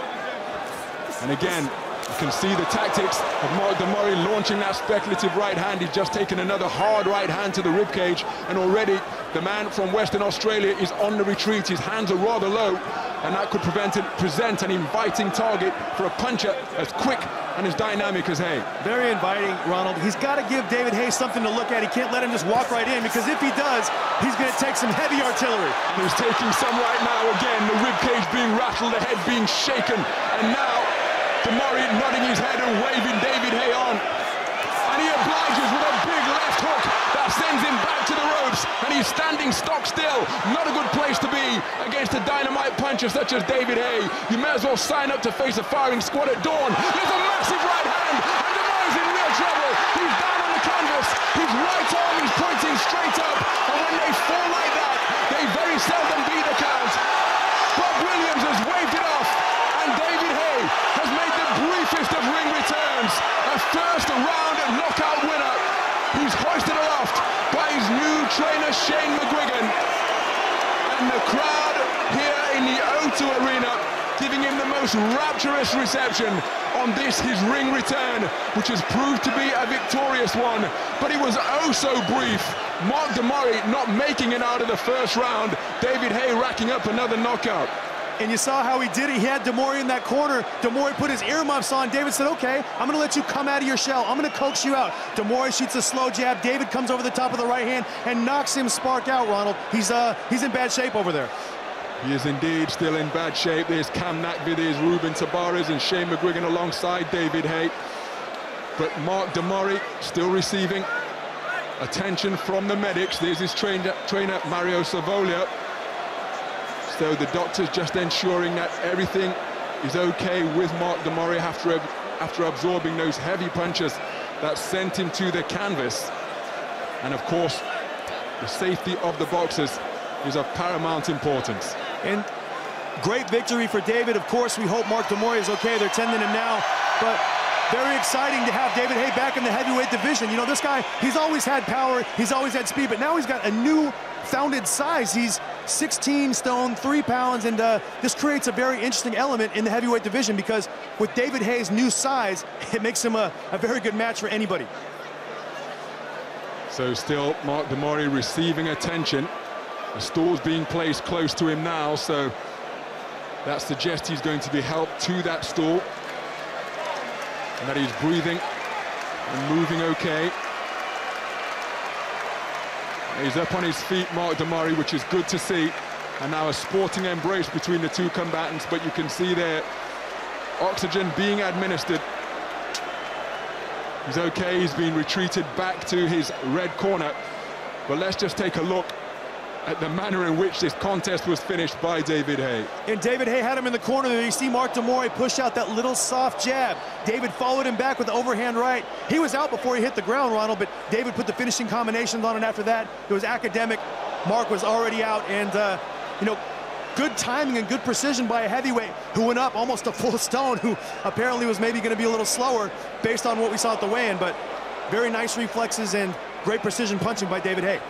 And again, you can see the tactics of Mark Mori launching that speculative right hand. He's just taken another hard right hand to the ribcage, and already the man from Western Australia is on the retreat. His hands are rather low, and that could present an inviting target for a puncher as quick and as dynamic as Haye. Very inviting, Ronald. He's got to give David Haye something to look at. He can't let him just walk right in, because if he does, he's going to take some heavy artillery. And he's taking some right now. Again, the ribcage being rattled, the head being shaken, and now Mori nodding his head and waving David Haye on. And he obliges with a big left hook that sends him back to the ropes, and he's standing stock still. Not a good place to be against a dynamite puncher such as David Haye. You may as well sign up to face a firing squad at dawn. There's a massive right hand, and Mori's in real trouble. He's down on the canvas. His right arm is pointing straight up, and when they fall like that, they very seldom beat the count. Bob Williams has waved it off, and David Haye has made the briefest of ring returns. A first-round knockout winner. He's hoisted aloft by his new trainer, Shane McGuigan. And the crowd here in the O2 Arena giving him the most rapturous reception on this, his ring return, which has proved to be a victorious one. But it was oh so brief. Mark Mori not making it out of the first round. David Haye racking up another knockout. And you saw how he did it. He had Mori in that corner. Mori put his earmuffs on. David said, okay, I'm going to let you come out of your shell. I'm going to coax you out. Mori shoots a slow jab. David comes over the top of the right hand and knocks him spark out, Ronald. He's in bad shape over there. He is indeed still in bad shape. There's Cam Nakvi, there's Ruben Tabarez and Shane McGuigan alongside David Haye. But Mark Mori still receiving attention from the medics. There's his trainer Mario Savolia. So the doctor's just ensuring that everything is okay with Mark Mori after absorbing those heavy punches that sent him to the canvas. And of course, the safety of the boxers is of paramount importance. And great victory for David. Of course, we hope Mark Mori is okay. They're tending him now, but very exciting to have David Haye back in the heavyweight division. You know, this guy, he's always had power, he's always had speed, but now he's got a new founded size. He's 16 stone, 3 pounds, and this creates a very interesting element in the heavyweight division because with David Haye's new size, it makes him a very good match for anybody. So still Mark Mori receiving attention. The stool's being placed close to him now, so that suggests he's going to be helped to that stool and that he's breathing and moving okay. He's up on his feet, Mark Mori, which is good to see. And now a sporting embrace between the two combatants, but you can see there oxygen being administered. He's okay, he's been retreated back to his red corner. But let's just take a look at the manner in which this contest was finished by David Haye. And David Haye had him in the corner there. You see Mark Mori push out that little soft jab. David followed him back with the overhand right. He was out before he hit the ground, Ronald, but David put the finishing combinations on, and after that, it was academic. Mark was already out, and, you know, good timing and good precision by a heavyweight who went up almost a full stone, who apparently was maybe going to be a little slower based on what we saw at the weigh-in, but very nice reflexes and great precision punching by David Haye.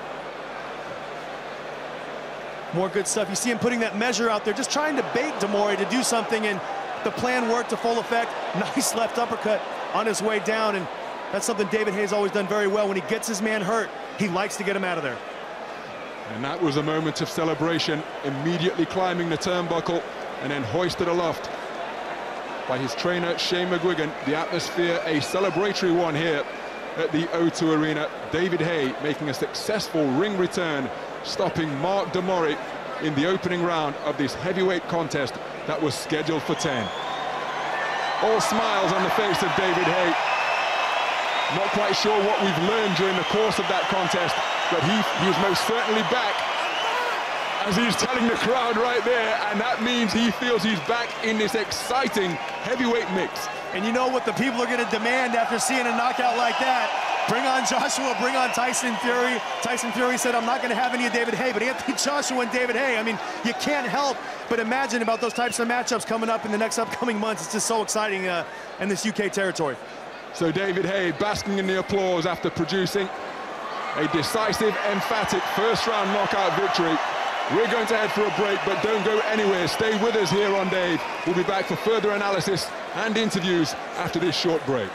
More good stuff. You see him putting that measure out there, just trying to bait Mori to do something, and the plan worked to full effect. Nice left uppercut on his way down, and that's something David Haye's always done very well. When he gets his man hurt, he likes to get him out of there. And that was a moment of celebration, immediately climbing the turnbuckle and then hoisted aloft by his trainer, Shane McGuigan. The atmosphere, a celebratory one here at the O2 Arena. David Haye making a successful ring return, stopping Mark Mori in the opening round of this heavyweight contest that was scheduled for 10. All smiles on the face of David Haye. Not quite sure what we've learned during the course of that contest, but he is most certainly back, as he's telling the crowd right there, and that means he feels he's back in this exciting heavyweight mix. And you know what the people are going to demand after seeing a knockout like that? Bring on Joshua, bring on Tyson Fury. Tyson Fury said, I'm not going to have any of David Haye, but Anthony Joshua and David Haye, I mean, you can't help but imagine about those types of matchups coming up in the next upcoming months. It's just so exciting in this UK territory. So David Haye basking in the applause after producing a decisive, emphatic first-round knockout victory. We're going to head for a break, but don't go anywhere. Stay with us here on Dave. We'll be back for further analysis and interviews after this short break.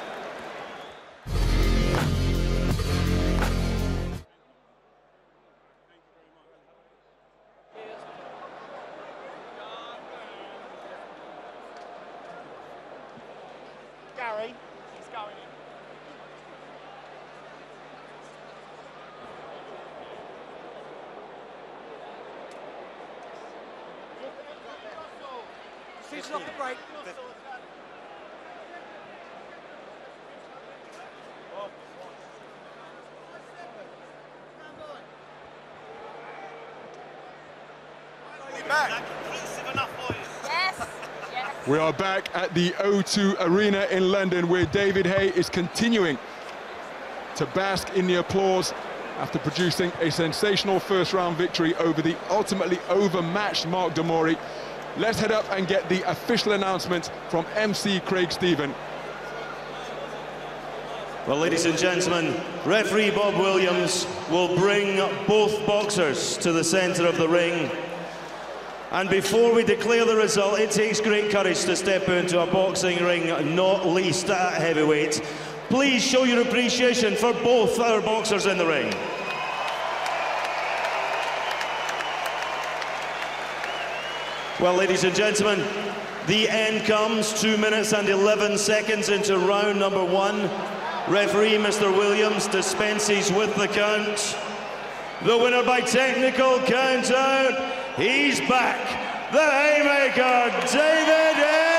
Gary, he's going in. Decision off the break. Back. Yes. We are back at the O2 Arena in London, where David Haye is continuing to bask in the applause after producing a sensational first-round victory over the ultimately overmatched Mark Mori. Let's head up and get the official announcement from MC Craig Stephen. Well, ladies and gentlemen, referee Bob Williams will bring both boxers to the centre of the ring. And before we declare the result, it takes great courage to step into a boxing ring, not least at heavyweight. Please show your appreciation for both our boxers in the ring. Well, ladies and gentlemen, the end comes 2 minutes and 11 seconds into round number 1. Referee Mr. Williams dispenses with the count. The winner by technical count out, he's back, the Haymaker, David Haye!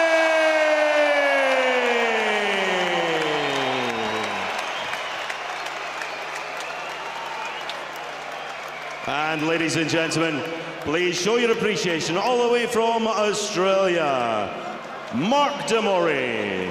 And ladies and gentlemen, please show your appreciation all the way from Australia, Mark de Mori.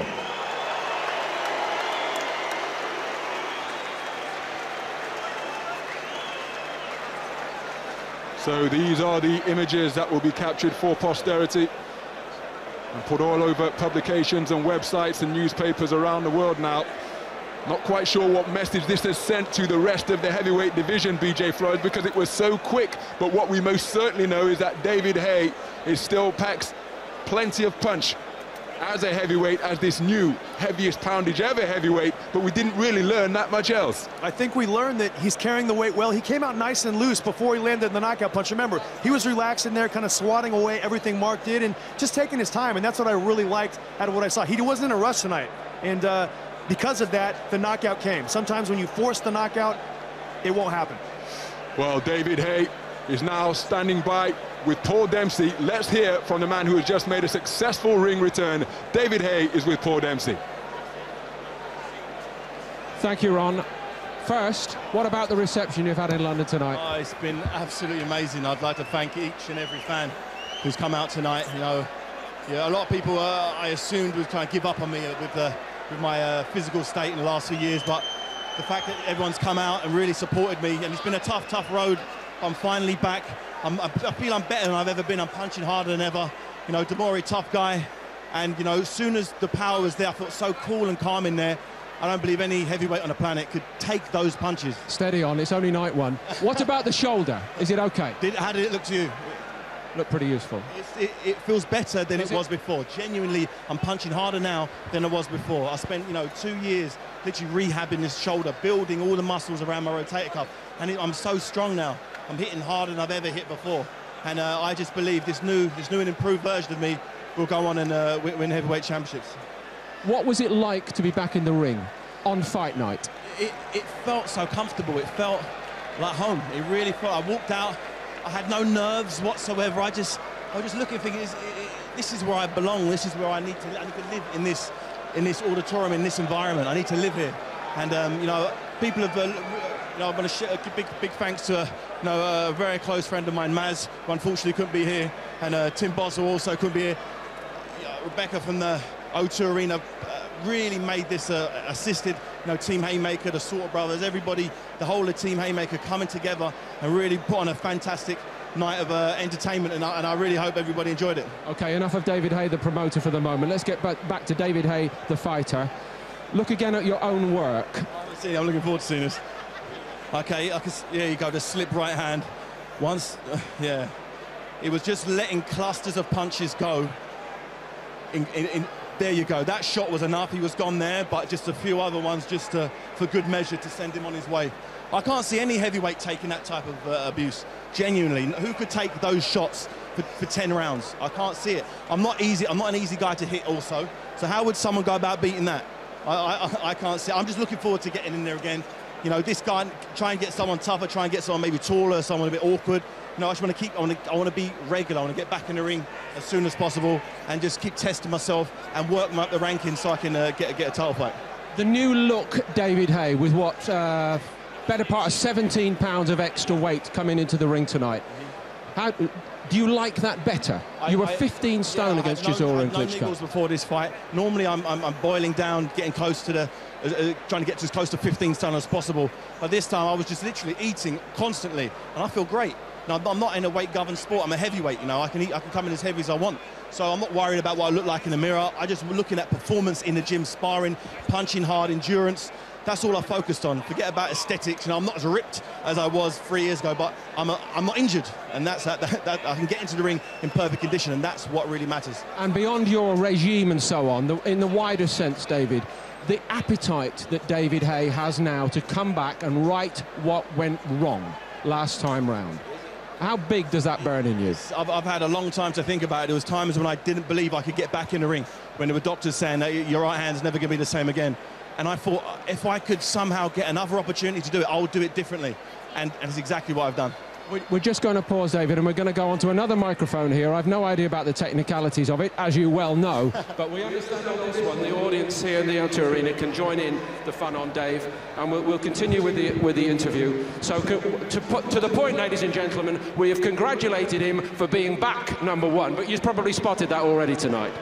So these are the images that will be captured for posterity and put all over publications and websites and newspapers around the world now. Not quite sure what message this has sent to the rest of the heavyweight division, BJ Flores, because it was so quick. But what we most certainly know is that David Haye still packs plenty of punch as a heavyweight, as this new heaviest poundage ever heavyweight, but we didn't really learn that much else. I think we learned that he's carrying the weight well. He came out nice and loose before he landed the knockout punch. Remember, he was relaxed in there, kind of swatting away everything Mark did and just taking his time, and that's what I really liked out of what I saw. He wasn't in a rush tonight, and because of that, the knockout came. Sometimes when you force the knockout, it won't happen. Well, David Haye is now standing by with Paul Dempsey. Let's hear from the man who has just made a successful ring return. David Haye is with Paul Dempsey. Thank you, Ron. First, what about the reception you've had in London tonight? Oh, it's been absolutely amazing. I'd like to thank each and every fan who's come out tonight. You know, yeah, a lot of people I assumed would try and give up on me with my physical state in the last few years, but the fact that everyone's come out and really supported me, and it's been a tough road. I'm finally back. I feel I'm better than I've ever been. I'm punching harder than ever. You know, de Mori, tough guy, and you know, as soon as the power was there, I felt so cool and calm in there. I don't believe any heavyweight on the planet could take those punches. Steady on, it's only night one. What about the shoulder? Is it okay? How did it look to you? Looked pretty useful. It feels better than it was before. Genuinely, I'm punching harder now than I was before. I spent, you know, 2 years literally rehabbing this shoulder, building all the muscles around my rotator cuff, and I'm so strong now. I'm hitting harder than I've ever hit before, and I just believe this new and improved version of me will go on and win heavyweight championships. What was it like to be back in the ring on fight night? It felt so comfortable. It felt like home. It really felt. I walked out. I had no nerves whatsoever. I was just looking, thinking, this is where I belong. This is where I need to live in this auditorium, in this environment. I need to live here. And you know, people have. You know, I want to share a big thanks to a very close friend of mine, Maz, who unfortunately couldn't be here, and Tim Boswell also couldn't be here. Rebecca from the O2 Arena really made this assisted, you know, Team Haymaker, the Sorter brothers, everybody, the whole of Team Haymaker coming together and really put on a fantastic night of entertainment, and I really hope everybody enjoyed it. Okay, enough of David Haye, the promoter, for the moment. Let's get back to David Haye, the fighter. Look again at your own work. I'm looking forward to seeing this. Okay, there you go, the slip right hand. Once, yeah. It was just letting clusters of punches go. There you go, that shot was enough. He was gone there, but just a few other ones just for good measure to send him on his way. I can't see any heavyweight taking that type of abuse, genuinely. Who could take those shots for 10 rounds? I can't see it. I'm not an easy guy to hit also, so how would someone go about beating that? I can't see it. I'm just looking forward to getting in there again. You know, this guy, try and get someone tougher, try and get someone maybe taller, someone a bit awkward. You know, I just want to keep, I want to be regular. I want to get back in the ring as soon as possible and just keep testing myself and work up the rankings so I can get a title fight. The new look, David Haye, with what, better part of 17 pounds of extra weight coming into the ring tonight. How do you like that better? You were 15 stone against Chisora and Klitschko. No niggles before this fight. Normally I'm boiling down, getting close to the, trying to get to as close to 15 stone as possible. But this time I was just literally eating constantly, and I feel great. Now, I'm not in a weight-governed sport. I'm a heavyweight, you know. I can eat, I can come in as heavy as I want. So I'm not worried about what I look like in the mirror. I just looking at performance in the gym, sparring, punching hard, endurance. That's all I focused on. Forget about aesthetics. You know, I'm not as ripped as I was 3 years ago, but I'm not injured, and that's that I can get into the ring in perfect condition, and that's what really matters. And beyond your regime and so on, in the wider sense, David, the appetite that David Haye has now to come back and right what went wrong last time round. How big does that burn in you? I've had a long time to think about it. There was times when I didn't believe I could get back in the ring, when there were doctors saying that your right hand's never going to be the same again. And I thought, if I could somehow get another opportunity to do it, I'll do it differently. And it's exactly what I've done. We're just going to pause, David, and we're going to go on to another microphone here. I've no idea about the technicalities of it, as you well know, but we understand on this one, the audience here in the O2 Arena can join in the fun on Dave, and we'll continue with the interview. So to the point, ladies and gentlemen, we have congratulated him for being back #1, but you've probably spotted that already tonight.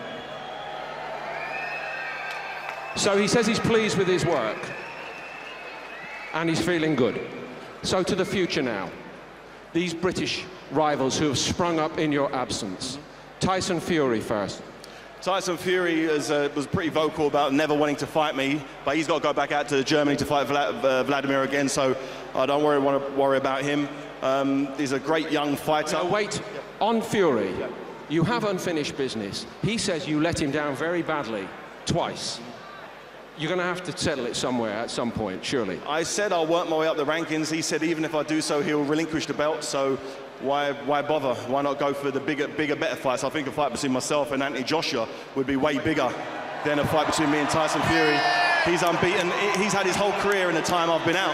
So he says he's pleased with his work, and he's feeling good. So to the future now. These British rivals who have sprung up in your absence. Tyson Fury first. Tyson Fury was pretty vocal about never wanting to fight me, but he's got to go back out to Germany to fight Vladimir again, so I don't want to worry about him. He's a great young fighter. Wait, on Fury, you have unfinished business. He says you let him down very badly, twice. You're going to have to settle it somewhere at some point, surely. I said I'll work my way up the rankings. He said even if I do so, he'll relinquish the belt. So why bother? Why not go for the bigger, better fights? I think a fight between myself and Anthony Joshua would be way bigger than a fight between me and Tyson Fury. He's unbeaten. He's had his whole career in the time I've been out.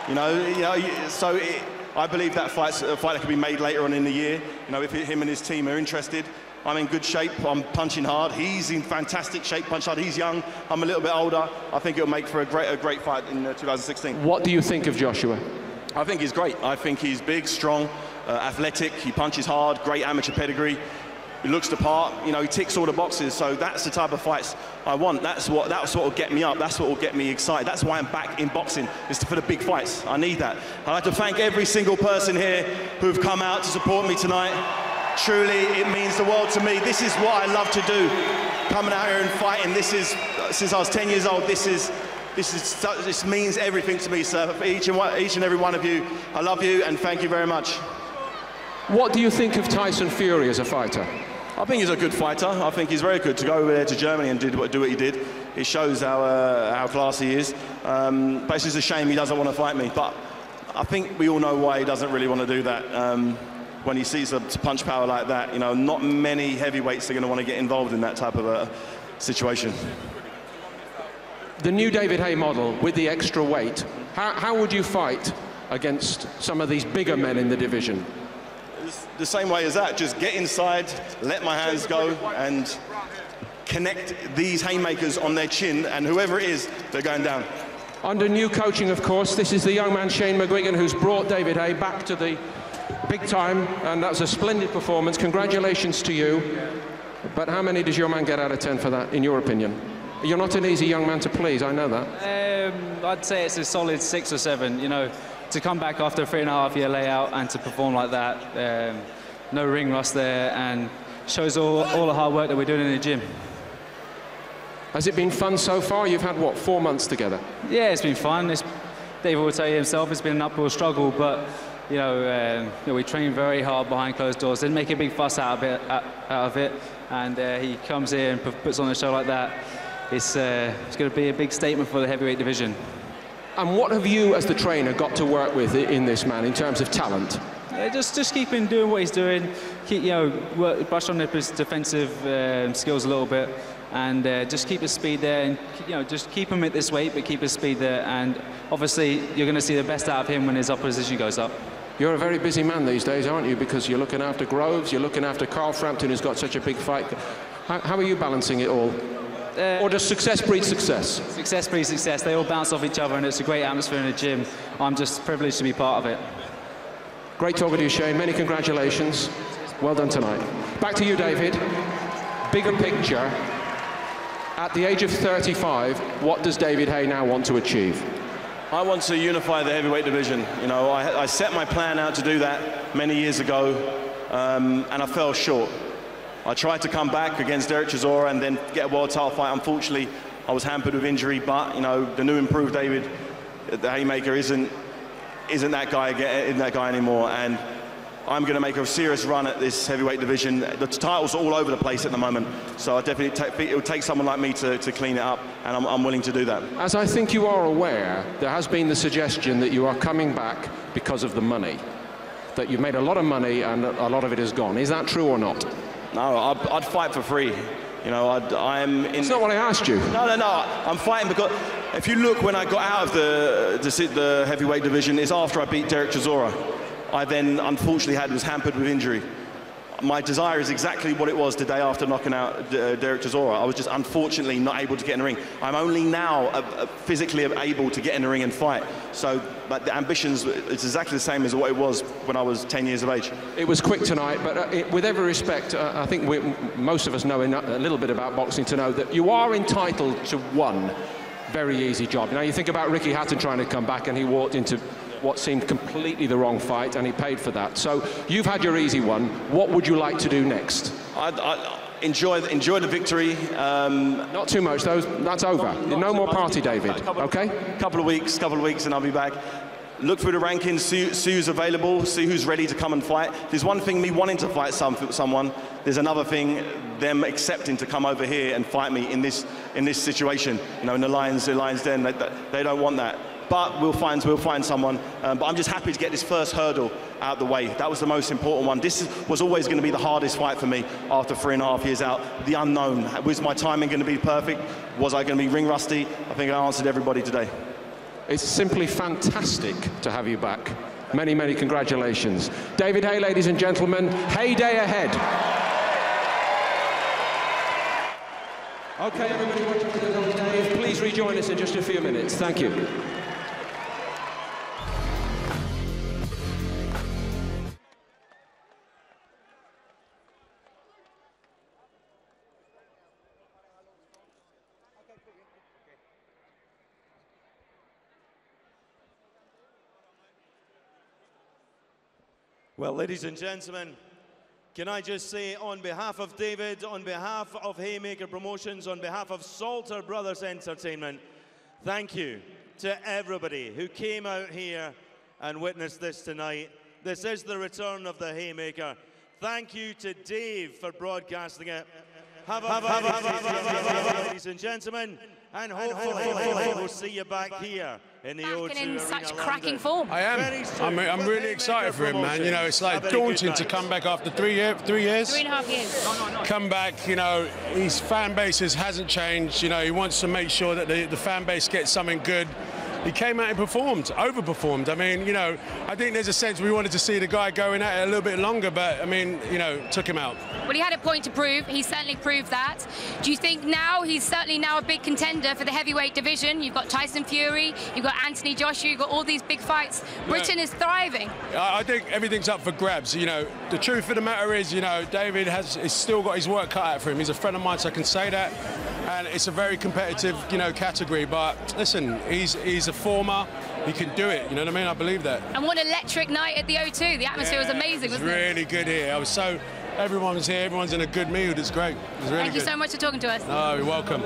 I believe that fight's a fight that could be made later on in the year. If him and his team are interested. I'm in good shape, I'm punching hard. He's in fantastic shape, punch hard. He's young, I'm a little bit older. I think it'll make for a great fight in 2016. What do you think of Joshua? I think he's great. I think he's big, strong, athletic. He punches hard, great amateur pedigree. He looks the part, he ticks all the boxes. So that's the type of fights I want. That's what will get me up. That's what will get me excited. That's why I'm back in boxing, is for the big fights. I need that. I'd like to thank every single person here who've come out to support me tonight. Truly, it means the world to me. This is what I love to do. Coming out here and fighting. This is, since I was 10 years old, this means everything to me, sir. For each and every one of you, I love you and thank you very much. What do you think of Tyson Fury as a fighter? I think he's a good fighter. I think he's very good to go over there to Germany and do what he did. It shows how classy he is. But it's just a shame he doesn't want to fight me. But I think we all know why he doesn't really want to do that. When he sees a punch power like that, not many heavyweights are going to want to get involved in that type of a situation. The new David Haye model with the extra weight, how would you fight against some of these bigger men in the division? The same way as that, just get inside, let my hands go, and connect these haymakers on their chin, and whoever it is, they're going down. Under new coaching, of course, this is the young man Shane McGuigan who's brought David Haye back to the big time, and that's a splendid performance. Congratulations to you. But how many does your man get out of 10 for that, in your opinion? You're not an easy young man to please, I know that. I'd say it's a solid 6 or 7. To come back after a 3.5-year layout and to perform like that, no ring rust there, and shows all the hard work that we're doing in the gym. Has it been fun so far? You've had, what, 4 months together? Yeah, it's been fun. David will tell you himself, it's been an uphill struggle, but we train very hard behind closed doors. Didn't make a big fuss out of it, and he comes here and puts on a show like that. It's going to be a big statement for the heavyweight division. And what have you, as the trainer, got to work with in this man in terms of talent? Just keep him doing what he's doing. Keep brush on his defensive skills a little bit, and just keep his speed there, and just keep him at this weight, but keep his speed there. And obviously, you're going to see the best out of him when his opposition goes up. You're a very busy man these days, aren't you? Because you're looking after Groves, you're looking after Carl Frampton, who's got such a big fight. How are you balancing it all? Or does success breed success? Success breeds success. They all bounce off each other, and it's a great atmosphere in the gym. I'm just privileged to be part of it. Great talking to you, Shane. Many congratulations. Well done tonight. Back to you, David. Bigger picture. At the age of 35, what does David Haye now want to achieve? I want to unify the heavyweight division. I set my plan out to do that many years ago, and I fell short. I tried to come back against Derek Chisora and then get a world title fight. Unfortunately, I was hampered with injury, but the new improved David, the Haymaker, isn't that guy anymore. And I'm going to make a serious run at this heavyweight division. The titles are all over the place at the moment, so I definitely it would take someone like me to clean it up, and I'm willing to do that. As I think you are aware, there has been the suggestion that you are coming back because of the money. that you've made a lot of money and a lot of it has gone. Is that true or not? No, I'd fight for free. You know, I'm in... It's not what I asked you. No, I'm fighting because if you look, when I got out of the heavyweight division, it's after I beat Derek Chisora. I then, unfortunately, was hampered with injury. My desire is exactly what it was the day after knocking out Derek Chisora. I was just unfortunately not able to get in the ring. I'm only now physically able to get in the ring and fight. So, but the ambitions, it's exactly the same as what it was when I was 10 years of age. It was quick tonight, but with every respect, I think most of us know a little bit about boxing to know that you are entitled to one very easy job. Now, you think about Ricky Hatton trying to come back, and he walked into what seemed completely the wrong fight, and he paid for that. So you've had your easy one. What would you like to do next? I enjoy the victory. Not too much, though. That's over. No more party, David. Okay? Couple of weeks, and I'll be back. Look through the rankings, see who's available, see who's ready to come and fight. There's one thing me wanting to fight someone. There's another thing them accepting to come over here and fight me in this situation. You know, in the Lions Den, they don't want that. But we'll find someone. But I'm just happy to get this first hurdle out the way. That was the most important one. This was always going to be the hardest fight for me after 3.5 years out. The unknown. Was my timing going to be perfect? Was I going to be ring rusty? I think I answered everybody today. It's simply fantastic to have you back. Many, many congratulations. David Haye, ladies and gentlemen, Haye Day ahead. Okay, everybody watching Dave, please rejoin us in just a few minutes. Thank you. Well, ladies and gentlemen, can I just say on behalf of David, on behalf of Haymaker Promotions, on behalf of Salter Brothers Entertainment, thank you to everybody who came out here and witnessed this tonight. This is the return of the Haymaker. Thank you to Dave for broadcasting it. Ladies and gentlemen, and hopefully we'll see you back here in the O2 in Arena such London. cracking form. I am. I'm really excited for him, man. You know, it's like daunting to come back after 3 years. 3.5 years. Come back, you know, his fan base hasn't changed. You know, he wants to make sure that the fan base gets something good. He came out and performed, overperformed. I mean, you know, I think there's a sense we wanted to see the guy going at it a little bit longer, but I mean, you know, took him out. Well, he had a point to prove. He certainly proved that. Do you think now he's certainly now a big contender for the heavyweight division? You've got Tyson Fury, you've got Anthony Joshua, you've got all these big fights. Britain is thriving. I think everything's up for grabs. You know, the truth of the matter is, you know, David has still got his work cut out for him. He's a friend of mine, so I can say that. And it's a very competitive, you know, category. But listen, he's a former. He can do it. You know what I mean? I believe that. And what an electric night at the O2. The atmosphere was amazing, wasn't it? Really good here. I was so. Everyone's here. Everyone's in a good mood. It's great. It's really Thank you so much for talking to us. No, you're welcome.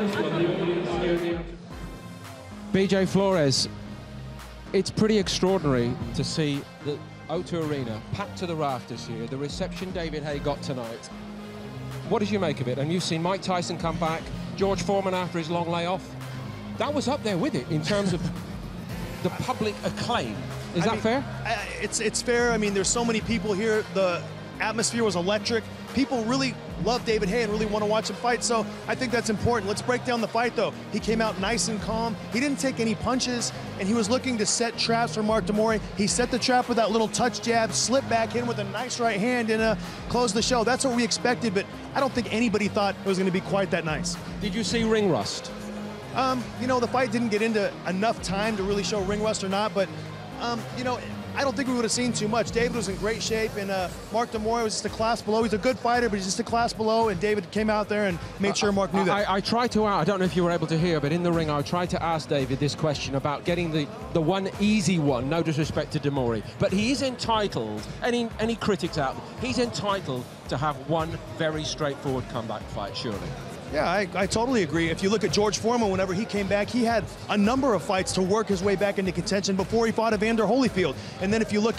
BJ Flores, it's pretty extraordinary to see the O2 Arena packed to the rafters here. The reception David Haye got tonight. What did you make of it? And you've seen Mike Tyson come back, George Foreman after his long layoff. That was up there with it in terms of the public acclaim. Is that fair? It's fair. I mean, there's so many people here. The atmosphere was electric. People really love David Haye and really want to watch him fight, so I think that's important. Let's break down the fight, though. He came out nice and calm. He didn't take any punches, and he was looking to set traps for Mark Mori. He set the trap with that little touch jab, slipped back in with a nice right hand, and closed the show. That's what we expected, but I don't think anybody thought it was going to be quite that nice. Did you see ring rust? You know, the fight didn't get into enough time to really show ring rust or not, but, you know, I don't think we would have seen too much. David was in great shape, and Mark Mori was just a class below. He's a good fighter, but he's just a class below, and David came out there and made sure Mark knew that. I tried to, I don't know if you were able to hear, but in the ring I tried to ask David this question about getting the one easy one, no disrespect to Mori, but he is entitled, any critics out there, he's entitled to have one very straightforward comeback fight, surely. Yeah, I totally agree. If you look at George Foreman, whenever he came back, he had a number of fights to work his way back into contention before he fought Evander Holyfield. And then if you look at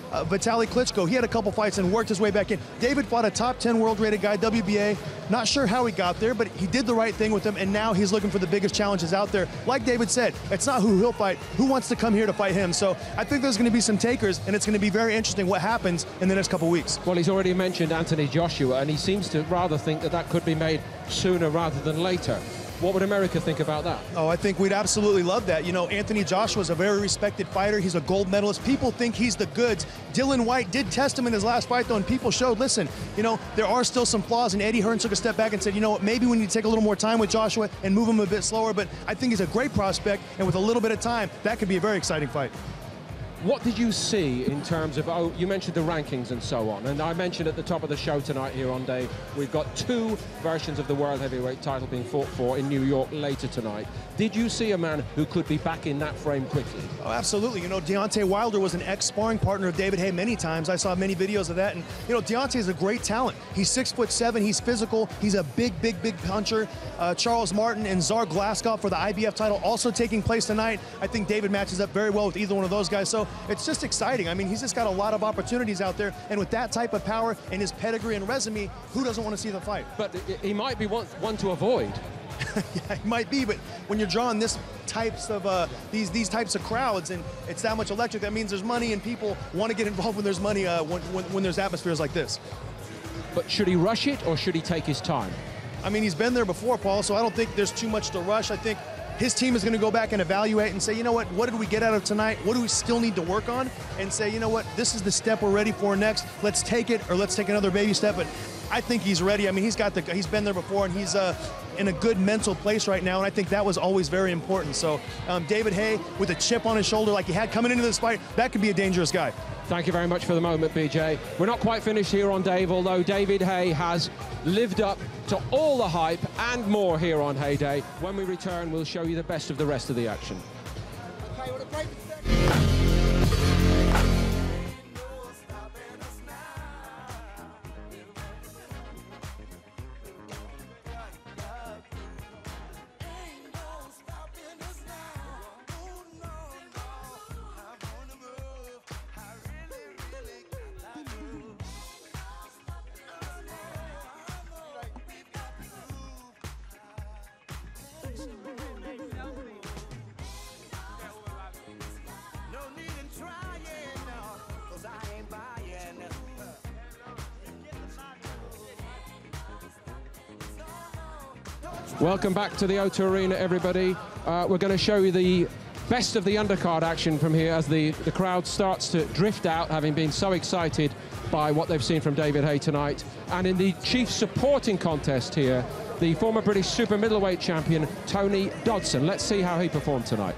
Vitaly Klitschko, he had a couple fights and worked his way back in. David fought a top 10 world-rated guy, WBA. Not sure how he got there, but he did the right thing with him, and now he's looking for the biggest challenges out there. Like David said, it's not who he'll fight, who wants to come here to fight him. So I think there's going to be some takers, and it's going to be very interesting what happens in the next couple weeks. Well, he's already mentioned Anthony Joshua, and he seems to rather think that that could be made sooner rather than later. What would America think about that? Oh, I think we'd absolutely love that. You know, Anthony Joshua's a very respected fighter. He's a gold medalist. People think he's the goods. Dylan White did test him in his last fight, though, and people showed, listen, you know, there are still some flaws, and Eddie Hearn took a step back and said, you know what, maybe we need to take a little more time with Joshua and move him a bit slower, but I think he's a great prospect, and with a little bit of time, that could be a very exciting fight. What did you see in terms of, you mentioned the rankings and so on, and I mentioned at the top of the show tonight here on Dave, we've got 2 versions of the World Heavyweight title being fought for in New York later tonight. Did you see a man who could be back in that frame quickly? Oh, absolutely. You know, Deontay Wilder was an ex-sparring partner of David Haye many times. I saw many videos of that, and, you know, Deontay is a great talent. He's 6'7", he's physical, he's a big puncher. Charles Martin and Tsar Glaskov for the IBF title also taking place tonight. I think David matches up very well with either one of those guys, so it's just exciting. I mean, he's just got a lot of opportunities out there, and with that type of power and his pedigree and resume, who doesn't want to see the fight? But he might be one to avoid. Yeah, he might be, but when you're drawing these types of crowds and it's that much electric, that means there's money and people want to get involved when there's money, when there's atmospheres like this. But should he rush it or should he take his time? I mean, he's been there before, Paul, so I don't think there's too much to rush. I think his team is going to go back and evaluate and say, you know what did we get out of tonight? What do we still need to work on? And say, you know what, this is the step we're ready for next. Let's take it, or let's take another baby step. But I think he's ready. I mean, he's been there before, and he's in a good mental place right now, and I think that was always very important. So David Haye with a chip on his shoulder like he had coming into this fight, that could be a dangerous guy. Thank you very much for the moment, BJ. We're not quite finished here on Dave, although David Haye has lived up to all the hype and more here on Haye Day. When we return, we'll show you the best of the rest of the action. Welcome back to the O2 Arena, everybody. We're going to show you the best of the undercard action from here as the crowd starts to drift out, having been so excited by what they've seen from David Haye tonight. And in the chief supporting contest here, the former British super middleweight champion, Tony Dodson. Let's see how he performed tonight.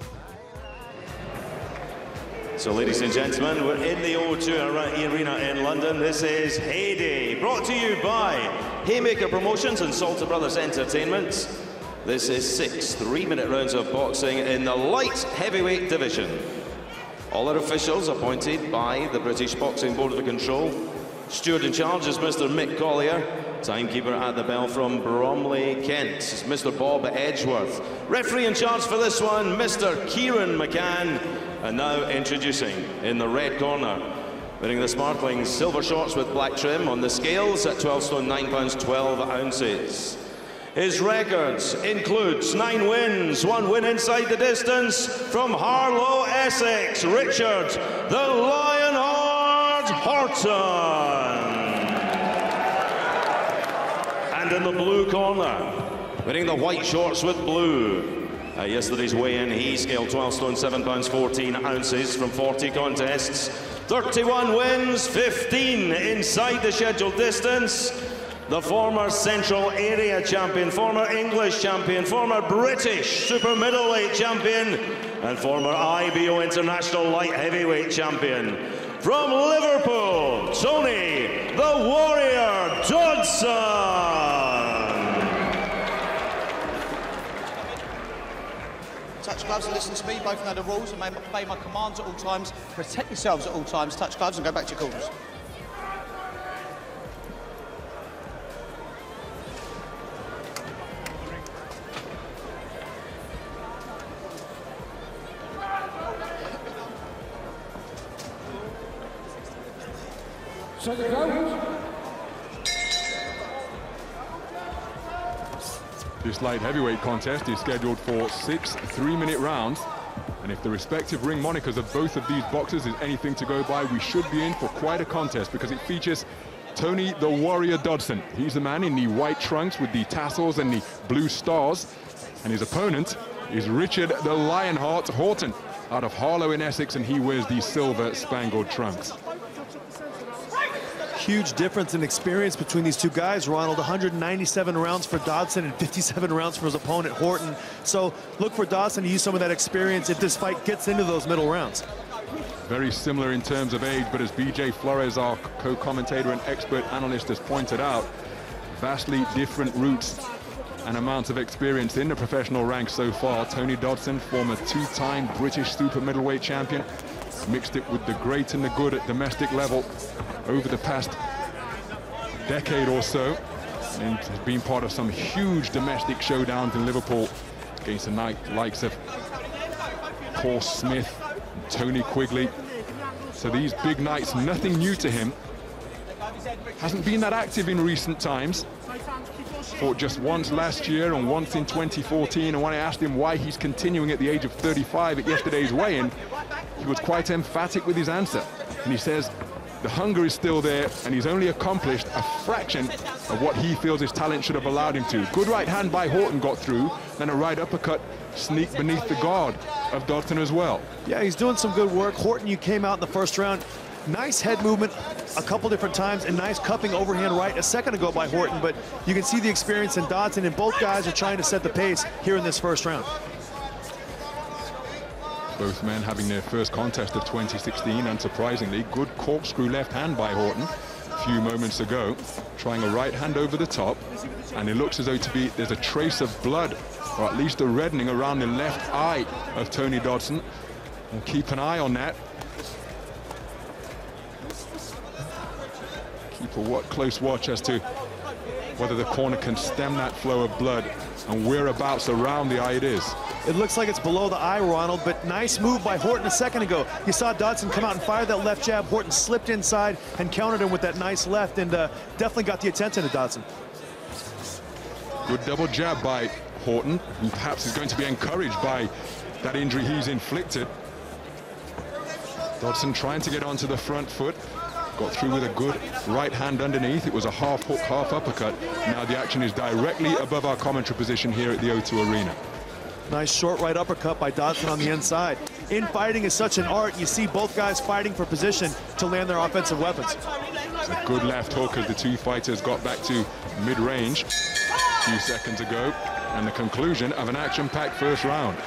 So, ladies and gentlemen, we're in the O2 Arena in London. This is Haye Day, brought to you by Haymaker Promotions and Salter Brothers Entertainment. This is 6 3-minute rounds of boxing in the light heavyweight division. All our officials appointed by the British Boxing Board of Control. Steward in charge is Mr. Mick Collier. Timekeeper at the bell from Bromley, Kent, is Mr. Bob Edgeworth. Referee in charge for this one, Mr. Kieran McCann. And now introducing in the red corner, wearing the sparkling silver shorts with black trim on the scales at 12 stone 9 pounds 12 ounces. His records includes 9 wins, 1 win inside the distance from Harlow, Essex, Richard the Lionheart Horton. And in the blue corner, wearing the white shorts with blue. At yesterday's weigh-in, he scaled 12 stone 7 pounds 14 ounces from 40 contests. 31 wins, 15 inside the scheduled distance. The former Central Area champion, former English champion, former British super middleweight champion, and former IBO International light heavyweight champion. From Liverpool, Tony the Warrior Dodson. Touch gloves and listen to me, both know the rules and obey my commands at all times. Protect yourselves at all times, touch gloves and go back to your corners. Second round. This light heavyweight contest is scheduled for 6 3-minute rounds. And if the respective ring monikers of both of these boxers is anything to go by, we should be in for quite a contest, because it features Tony the Warrior Dodson. He's the man in the white trunks with the tassels and the blue stars. And his opponent is Richard the Lionheart Horton out of Harlow in Essex, and he wears the silver spangled trunks. Huge difference in experience between these two guys, Ronald. 197 rounds for Dodson and 57 rounds for his opponent, Horton. So look for Dodson to use some of that experience if this fight gets into those middle rounds. Very similar in terms of age, but as BJ Flores, our co-commentator and expert analyst, has pointed out, vastly different routes and amounts of experience in the professional ranks so far. Tony Dodson, former two-time British super middleweight champion, mixed it with the great and the good at domestic level over the past decade or so, and has been part of some huge domestic showdowns in Liverpool against the likes of Paul Smith, Tony Quigley. So these big nights, nothing new to him. Hasn't been that active in recent times. Fought just once last year and once in 2014, and when I asked him why he's continuing at the age of 35 at yesterday's weigh-in, he was quite emphatic with his answer. And he says the hunger is still there, and he's only accomplished a fraction of what he feels his talent should have allowed him to. Good right hand by Horton got through, then a right uppercut sneaked beneath the guard of Dodson as well. Yeah, he's doing some good work. Horton, you came out in the first round. Nice head movement a couple different times, and nice cupping overhand right a second ago by Horton, but you can see the experience in Dodson, and both guys are trying to set the pace here in this first round. Both men having their first contest of 2016, unsurprisingly. Good corkscrew left hand by Horton a few moments ago, trying a right hand over the top, and it looks as though there's a trace of blood, or at least a reddening around the left eye of Tony Dodson. We'll keep an eye on that. Keep a close watch as to whether the corner can stem that flow of blood, and whereabouts around the eye it is. It looks like it's below the eye, Ronald, but nice move by Horton a second ago. You saw Dodson come out and fire that left jab. Horton slipped inside and countered him with that nice left, and definitely got the attention of Dodson. Good double jab by Horton, who perhaps is going to be encouraged by that injury he's inflicted. Dodson trying to get onto the front foot. Got through with a good right hand underneath. It was a half hook, half uppercut. Now the action is directly above our commentary position here at the O2 Arena. Nice short right uppercut by Dodson on the inside. Infighting is such an art. You see both guys fighting for position to land their offensive weapons. It's a good left hook as the two fighters got back to mid-range a few seconds ago, and the conclusion of an action-packed first round.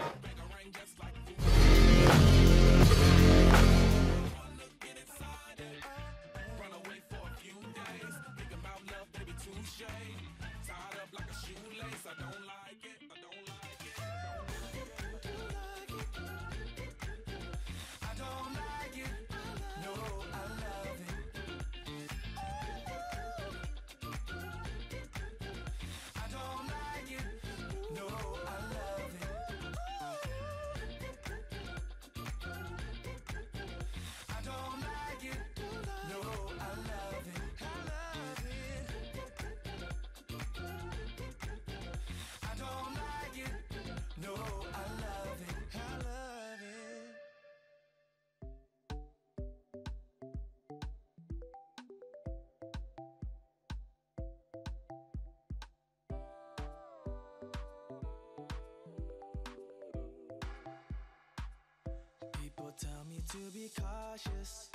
People tell me to be cautious.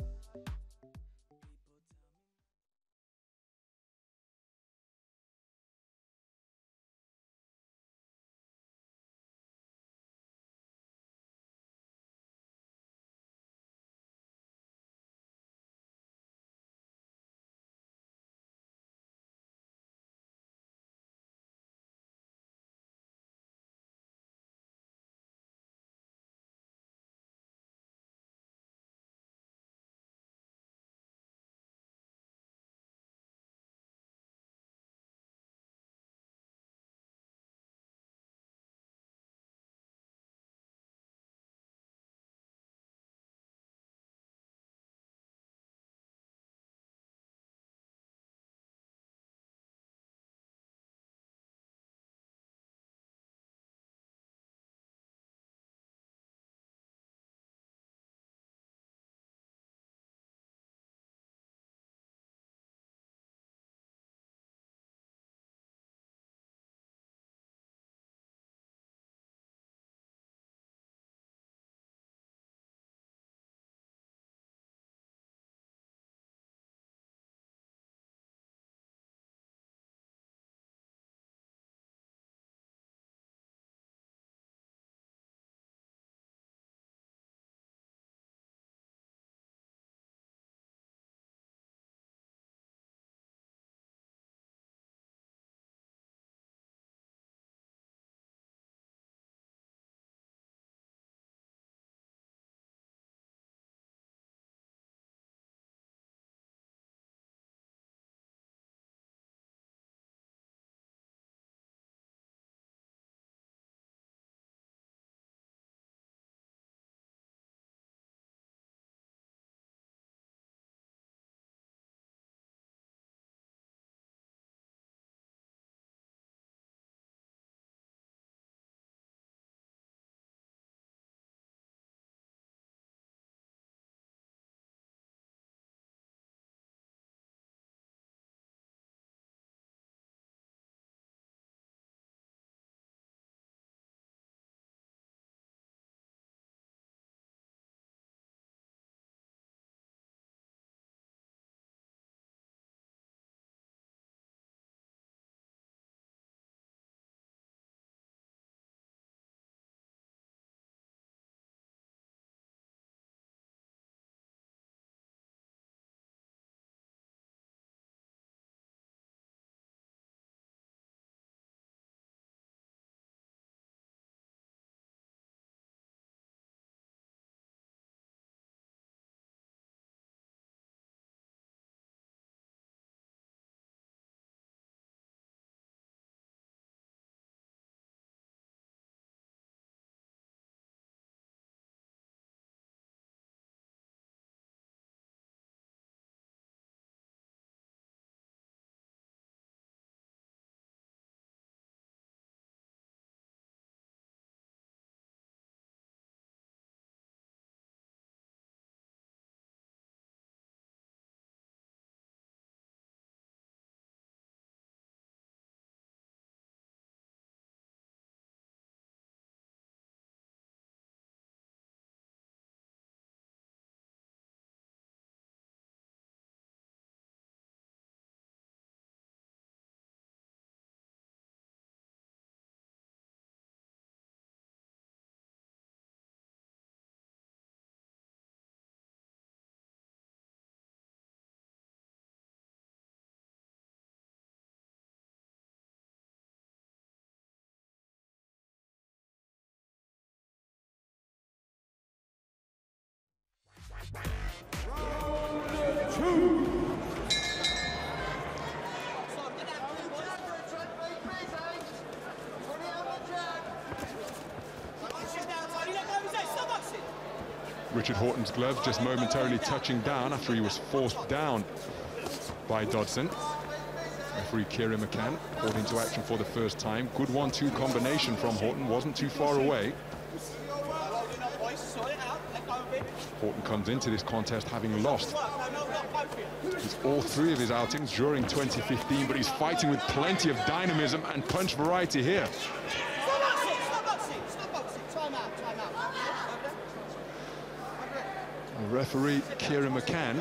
Richard Horton's glove just momentarily touching down after he was forced down by Dodson. Referee Kieran McCann called into action for the first time. Good 1-2 combination from Horton, wasn't too far away. Horton comes into this contest having lost all 3 of his outings during 2015, but he's fighting with plenty of dynamism and punch variety here. Referee Kieran McCann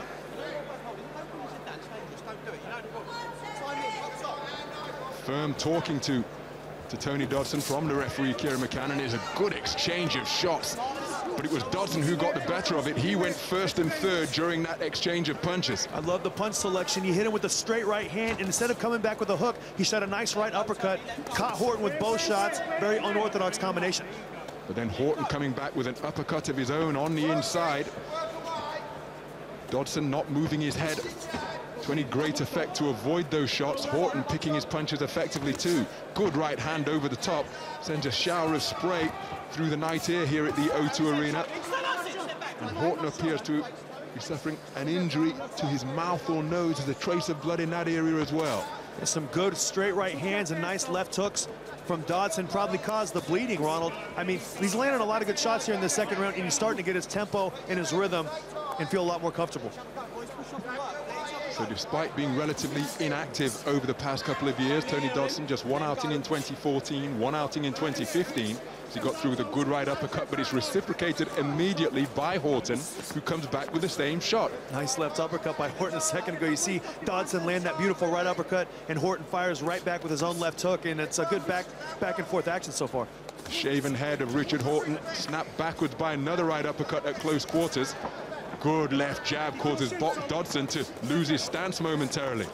firm talking to Tony Dodson from the referee Kieran McCann, and it's a good exchange of shots, but it was Dodson who got the better of it. He went first and third during that exchange of punches. I love the punch selection. He hit him with a straight right hand, and instead of coming back with a hook, he shot a nice right uppercut, caught Horton with both shots. Very unorthodox combination. But then Horton coming back with an uppercut of his own on the inside. Dodson not moving his head to any great effect to avoid those shots. Horton picking his punches effectively too. Good right hand over the top. Sends a shower of spray through the night air here at the O2 Arena. And Horton appears to be suffering an injury to his mouth or nose. There's a trace of blood in that area as well. There's some good straight right hands and nice left hooks from Dodson, probably caused the bleeding, Ronald. I mean, he's landing a lot of good shots here in the second round, and he's starting to get his tempo and his rhythm and feel a lot more comfortable. So despite being relatively inactive over the past couple of years, Tony Dodson just 1 outing in 2014, 1 outing in 2015. So he got through with a good right uppercut, but it's reciprocated immediately by Horton, who comes back with the same shot. Nice left uppercut by Horton a second ago. You see Dodson land that beautiful right uppercut, and Horton fires right back with his own left hook, and it's a good back and forth action so far. Shaven head of Richard Horton snapped backwards by another right uppercut at close quarters. Good left jab causes Dodson to lose his stance momentarily.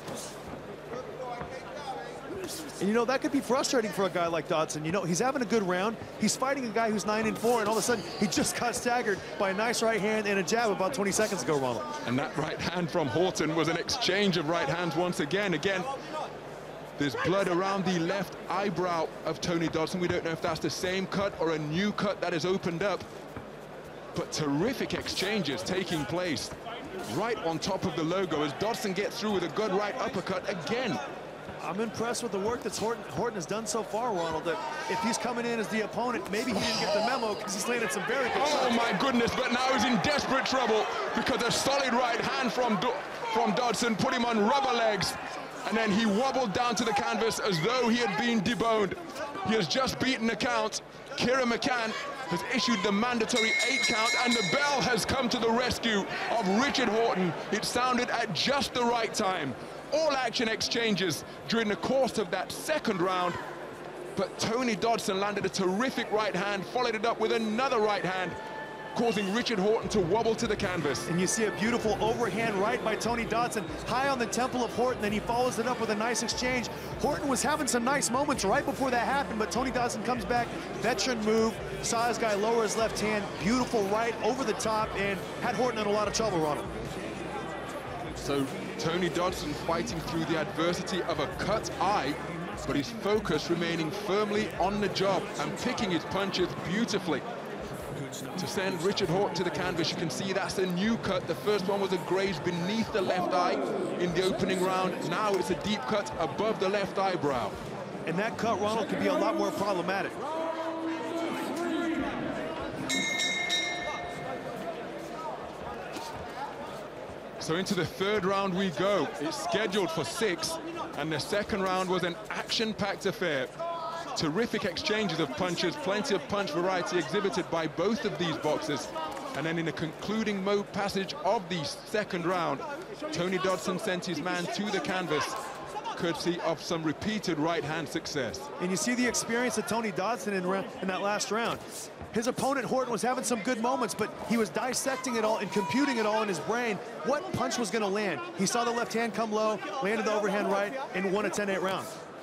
And you know, that could be frustrating for a guy like Dodson. You know, he's having a good round. He's fighting a guy who's 9-4, and all of a sudden he just got staggered by a nice right hand and a jab about 20 seconds ago, Ronald. And that right hand from Horton was an exchange of right hands once again. There's blood around the left eyebrow of Tony Dodson. We don't know if that's the same cut or a new cut that has opened up. But terrific exchanges taking place right on top of the logo as Dodson gets through with a good right uppercut again. I'm impressed with the work that Horton has done so far, Ronald, that if he's coming in as the opponent, maybe he didn't get the memo because he's landed some very good shots. Oh my goodness, but now he's in desperate trouble because a solid right hand from Dodson put him on rubber legs, and then he wobbled down to the canvas as though he had been deboned. He has just beaten the count. Kieran McCann has issued the mandatory 8 count, and the bell has come to the rescue of Richard Horton. It sounded at just the right time. All action exchanges during the course of that second round, but Tony Dodson landed a terrific right hand, followed it up with another right hand, causing Richard Horton to wobble to the canvas. And you see a beautiful overhand right by Tony Dodson, high on the temple of Horton, then he follows it up with a nice exchange. Horton was having some nice moments right before that happened, but Tony Dodson comes back, veteran move, saw his guy lower his left hand, beautiful right over the top, and had Horton in a lot of trouble, Ronald. So Tony Dodson fighting through the adversity of a cut eye, but his focus remaining firmly on the job and picking his punches beautifully to send Richard Horton to the canvas. You can see that's a new cut. The first one was a graze beneath the left eye in the opening round. Now it's a deep cut above the left eyebrow. And that cut, Ronald, can be a lot more problematic. So into the third round we go. It's scheduled for 6, and the second round was an action-packed affair. Terrific exchanges of punches, plenty of punch variety exhibited by both of these boxers. And then in the concluding passage of the second round, Tony Dodson sent his man to the canvas, courtesy of some repeated right-hand success. And you see the experience of Tony Dodson in that last round. His opponent, Horton, was having some good moments, but he was dissecting it all and computing it all in his brain. What punch was going to land? He saw the left hand come low, landed the overhand right, and won a 10-8 round.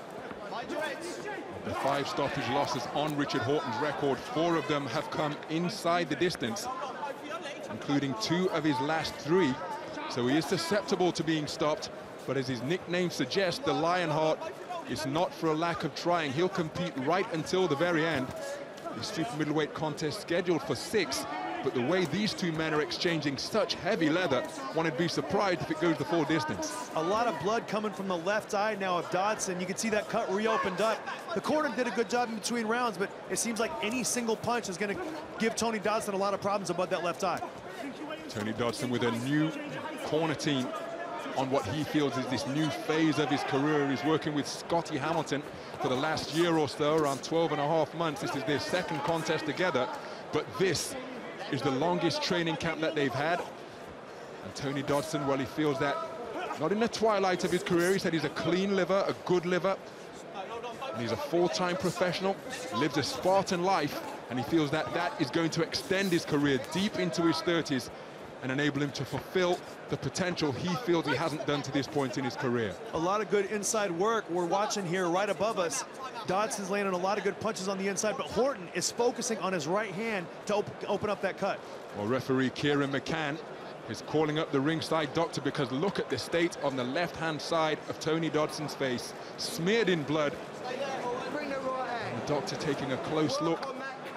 The 5 stoppage losses on Richard Horton's record, 4 of them have come inside the distance, including 2 of his last 3. So he is susceptible to being stopped, but as his nickname suggests, the Lionheart is not for a lack of trying. He'll compete right until the very end. The super middleweight contest scheduled for 6, but the way these two men are exchanging such heavy leather, one would be surprised if it goes the full distance. A lot of blood coming from the left eye now of Dodson. You can see that cut reopened up. The corner did a good job in between rounds, but it seems like any single punch is going to give Tony Dodson a lot of problems above that left eye. Tony Dodson with a new corner team on what he feels is this new phase of his career. He's working with Scotty Hamilton for the last year or so, around 12.5 months. This is their second contest together, but this is the longest training camp that they've had. And Tony Dodson, well, he feels that not in the twilight of his career. He said he's a clean liver, a good liver, and he's a full-time professional, lives a Spartan life, and he feels that that is going to extend his career deep into his 30s and enable him to fulfill the potential he feels he hasn't done to this point in his career. A lot of good inside work. We're watching here right above us. Dodson's landing a lot of good punches on the inside, but Horton is focusing on his right hand to open up that cut. Well, referee Kieran McCann is calling up the ringside doctor because look at the state on the left-hand side of Tony Dodson's face, smeared in blood. And the doctor taking a close look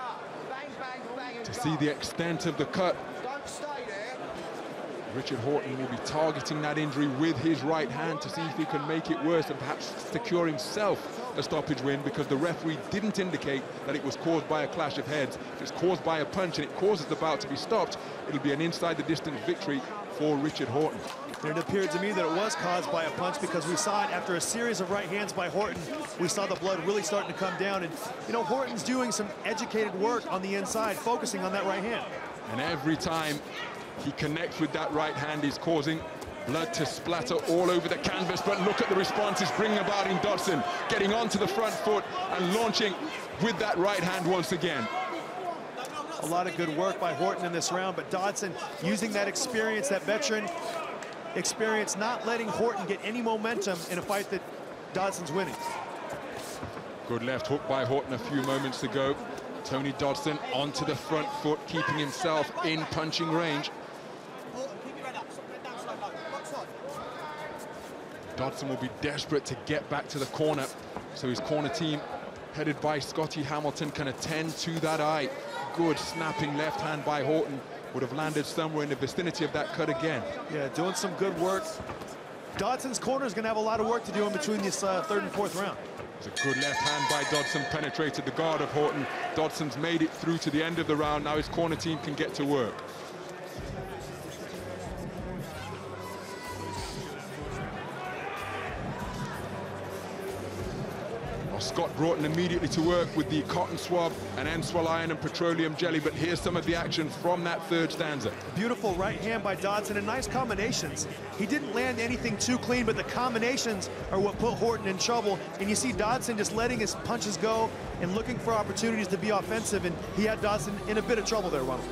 to see the extent of the cut. Richard Horton will be targeting that injury with his right hand to see if he can make it worse and perhaps secure himself a stoppage win, because the referee didn't indicate that it was caused by a clash of heads. If it's caused by a punch and it causes the bout to be stopped, it'll be an inside-the-distance victory for Richard Horton. And it appeared to me that it was caused by a punch, because we saw it after a series of right hands by Horton. We saw the blood really starting to come down, and you know, Horton's doing some educated work on the inside, focusing on that right hand. And every time he connects with that right hand, he's causing blood to splatter all over the canvas. But look at the response he's bringing about in Dodson, getting onto the front foot and launching with that right hand once again. A lot of good work by Horton in this round, but Dodson using that experience, that veteran experience, not letting Horton get any momentum in a fight that Dodson's winning. Good left hook by Horton a few moments ago. Tony Dodson onto the front foot, keeping himself in punching range. Dodson will be desperate to get back to the corner, so his corner team, headed by Scotty Hamilton, can attend to that eye. Good snapping left hand by Horton would have landed somewhere in the vicinity of that cut again. Yeah, doing some good work. Dodson's corner is going to have a lot of work to do in between this third and fourth round. It's a good left hand by Dodson, penetrated the guard of Horton. Dodson's made it through to the end of the round. Now his corner team can get to work. Scott Broughton immediately to work with the cotton swab and Enswell iron and petroleum jelly, but here's some of the action from that third stanza. Beautiful right hand by Dodson and nice combinations. He didn't land anything too clean, but the combinations are what put Horton in trouble. And you see Dodson just letting his punches go and looking for opportunities to be offensive, and he had Dodson in a bit of trouble there, Ronald.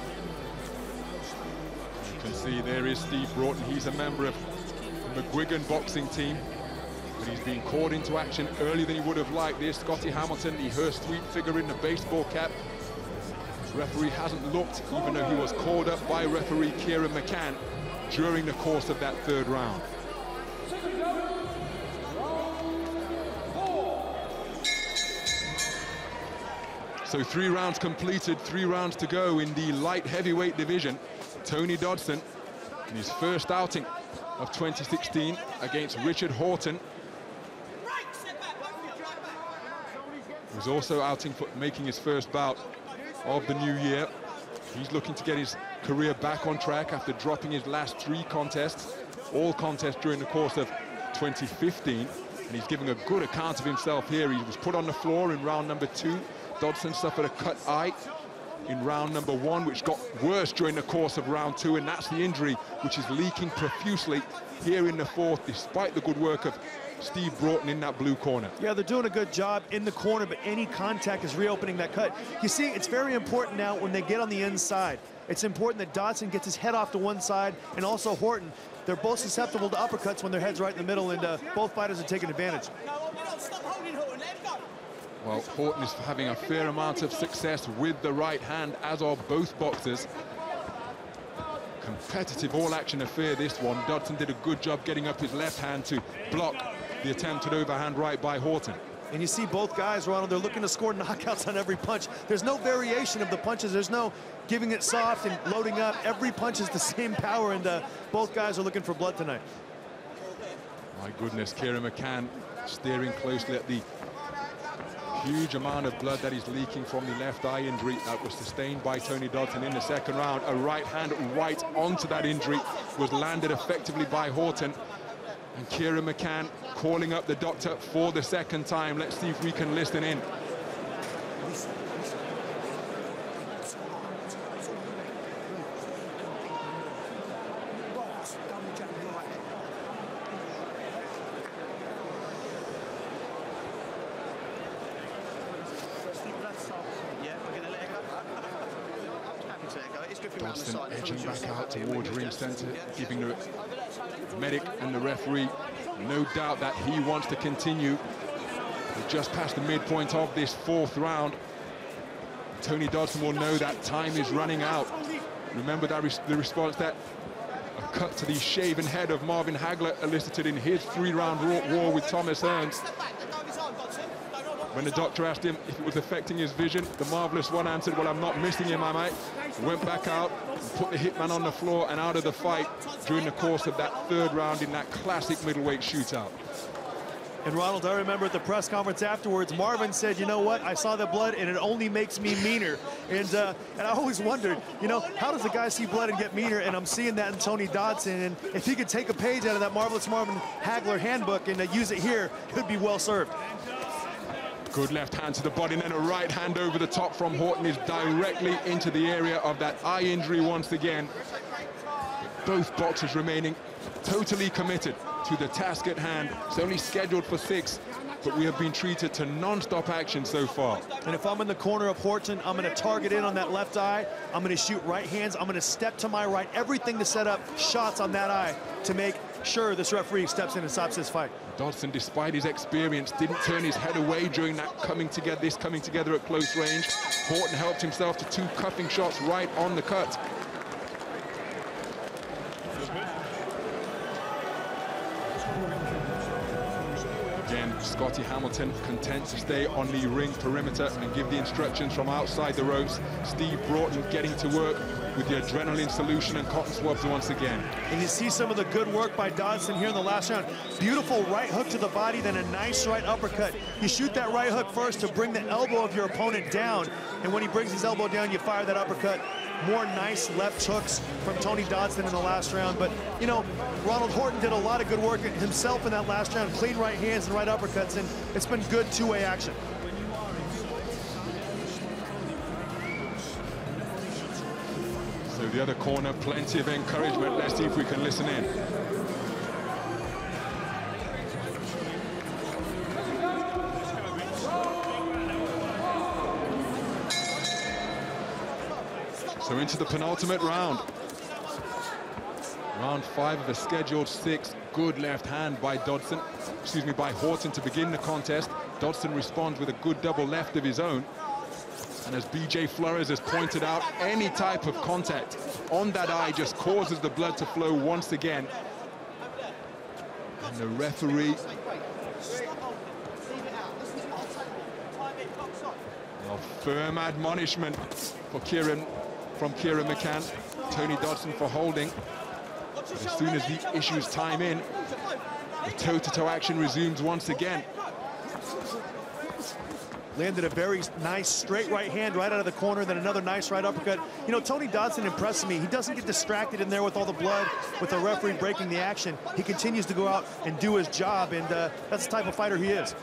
You can see there is Steve Broughton. He's a member of the McGuigan boxing team, but he's been called into action earlier than he would have liked. There's Scotty Hamilton, the Hearst Sweet figure in the baseball cap. The referee hasn't looked, even though he was called up by referee Kieran McCann during the course of that third round. So 3 rounds completed, 3 rounds to go in the light heavyweight division. Tony Dodson, in his first outing of 2016 against Richard Horton. He was also outing for making his first bout of the new year. He's looking to get his career back on track after dropping his last 3 contests, all contests during the course of 2015. And he's giving a good account of himself here. He was put on the floor in round number 2. Dodson suffered a cut eye in round number 1, which got worse during the course of round 2, and that's the injury which is leaking profusely here in the 4th, despite the good work of Steve Broughton in that blue corner. Yeah, they're doing a good job in the corner, but any contact is reopening that cut. You see, it's very important now when they get on the inside. It's important that Dodson gets his head off to one side, and also Horton. They're both susceptible to uppercuts when their head's right in the middle, and both fighters are taking advantage. Well, Horton is having a fair amount of success with the right hand, as are both boxers. Competitive all-action affair, this one. Dodson did a good job getting up his left hand to block the attempted overhand right by Horton. And you see both guys, Ronald, they're looking to score knockouts on every punch. There's no variation of the punches. There's no giving it soft and loading up. Every punch is the same power, and both guys are looking for blood tonight. My goodness, Kieran McCann staring closely at the huge amount of blood that is leaking from the left eye injury that was sustained by Tony Dodson in the second round. A right hand right onto that injury was landed effectively by Horton. And Kieran McCann calling up the doctor for the second time. Let's see if we can listen in. Dodson edging back out towards ring centre, giving the medic and the referee no doubt that he wants to continue. We're just past the midpoint of this fourth round. Tony Dodson will know that time is running out. Remember that the response that a cut to the shaven head of Marvin Hagler elicited in his three-round war with Thomas Hearns. When the doctor asked him if it was affecting his vision, the Marvelous One answered, well, I'm not missing him, am I? Went back out, put the hitman on the floor and out of the fight during the course of that third round in that classic middleweight shootout. And Ronald, I remember at the press conference afterwards, Marvin said, you know what, I saw the blood and it only makes me meaner. And I always wondered, you know, how does a guy see blood and get meaner? And I'm seeing that in Tony Dodson. And if he could take a page out of that Marvelous Marvin Hagler handbook and use it here, it would be well served. Good left hand to the body, and then a right hand over the top from Horton is directly into the area of that eye injury once again. Both boxers remaining totally committed to the task at hand. It's only scheduled for 6, but we have been treated to non-stop action so far. And if I'm in the corner of Horton, I'm going to target in on that left eye. I'm going to shoot right hands. I'm going to step to my right. Everything to set up shots on that eye to make sure this referee steps in and stops this fight. Dodson, despite his experience, didn't turn his head away during that coming together at close range. Horton helped himself to 2 cuffing shots right on the cut. Again, Scotty Hamilton content to stay on the ring perimeter and give the instructions from outside the ropes. Steve Broughton getting to work with the adrenaline solution and cotton swabs once again. And you see some of the good work by Dodson here in the last round. Beautiful right hook to the body, then a nice right uppercut. You shoot that right hook first to bring the elbow of your opponent down, and when he brings his elbow down, you fire that uppercut. More nice left hooks from Tony Dodson in the last round. But, you know, Ronald Horton did a lot of good work himself in that last round. Clean right hands and right uppercuts, and it's been good two-way action. So the other corner, plenty of encouragement. Let's see if we can listen in. So into the penultimate round. Round 5 of a scheduled 6. Good left hand by by Horton to begin the contest. Dodson responds with a good double left of his own. And as BJ Flores has pointed out, any type of contact on that eye just causes the blood to flow once again. And the referee, a firm admonishment for from Kieran McCann. Tony Dodson for holding. But as soon as he issues time in, the toe-to-toe action resumes once again. Landed a very nice straight right hand right out of the corner, then another nice right uppercut. You know, Tony Dodson impresses me. He doesn't get distracted in there with all the blood, with the referee breaking the action. He continues to go out and do his job, and that's the type of fighter he is.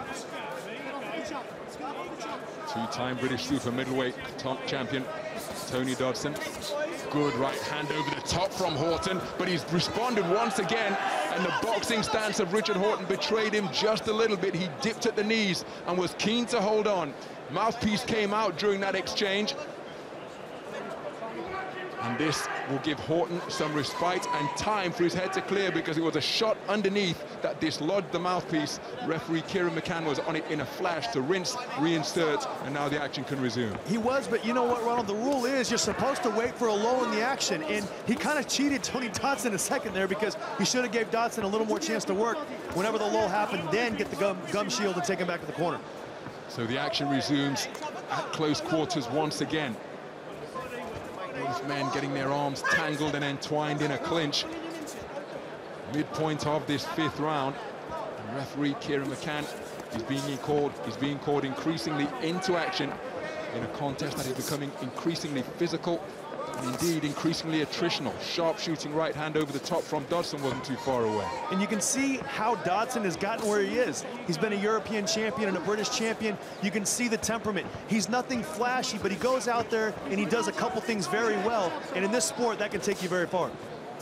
2-time British super middleweight champion Tony Dodson. Good right hand over the top from Horton, but he's responded once again, and the boxing stance of Richard Horton betrayed him just a little bit. He dipped at the knees and was keen to hold on. Mouthpiece came out during that exchange. And this will give Horton some respite and time for his head to clear, because it was a shot underneath that dislodged the mouthpiece. Referee Kieran McCann was on it in a flash to rinse, reinsert, and now the action can resume. He was, but you know what, Ronald? The rule is you're supposed to wait for a low in the action, and he kind of cheated Tony Dodson a second there, because he should have gave Dodson a little more chance to work whenever the lull happened, then get the gum shield and take him back to the corner. So the action resumes at close quarters once again. Both men getting their arms tangled and entwined in a clinch. Midpoint of this 5th round. And referee Kieran McCann is being called increasingly into action in a contest that is becoming increasingly physical and indeed increasingly attritional. Sharp-shooting right hand over the top from Dodson wasn't too far away. And you can see how Dodson has gotten where he is. He's been a European champion and a British champion. You can see the temperament. He's nothing flashy, but he goes out there and he does a couple things very well. And in this sport, that can take you very far.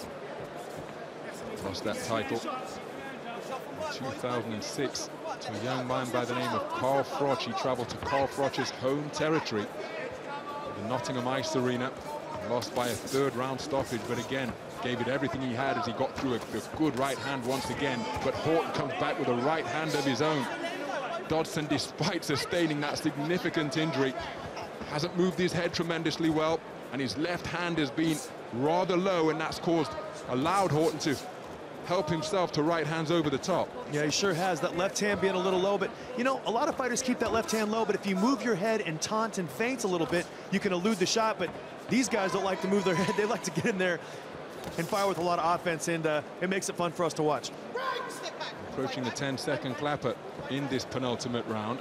Lost that title in 2006 to a young man by the name of Carl Froch. He traveled to Carl Froch's home territory, the Nottingham Ice Arena. Lost by a 3rd round stoppage, but again, gave it everything he had as he got through a good right hand once again. But Horton comes back with a right hand of his own. Dodson, despite sustaining that significant injury, hasn't moved his head tremendously well, and his left hand has been rather low, and that's allowed Horton to help himself to right hands over the top. Yeah, he sure has. That left hand being a little low, but you know, a lot of fighters keep that left hand low, but if you move your head and taunt and feint a little bit, you can elude the shot. But these guys don't like to move their head. They like to get in there and fire with a lot of offense, and it makes it fun for us to watch. Approaching the 10-second clapper in this penultimate round.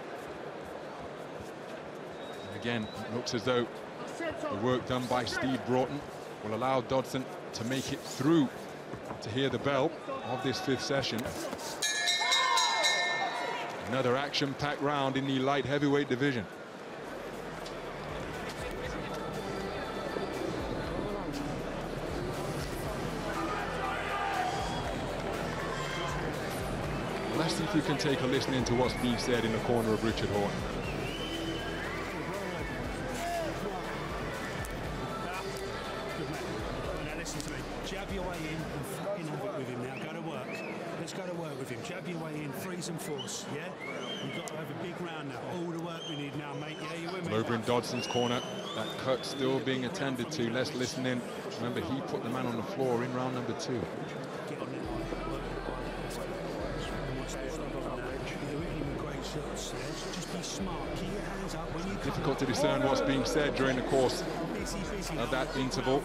And again, it looks as though the work done by Steve Broughton will allow Dodson to make it through to hear the bell of this 5th session. Another action-packed round in the light heavyweight division. Let's see if we can take a listen into what's being said in the corner of Richard Horton. Now listen to me. Jab your way in and fucking have it with him now. Go to work. Let's go to work with him. Jab your way in, freeze and force, yeah? We've got to have a big round now. All the work we need now, mate. Yeah, you with me? Over in Dodson's corner, that cut still being attended to. Let's listen in. Remember, he put the man on the floor in round number 2. Difficult to discern what's being said during the course of that interval.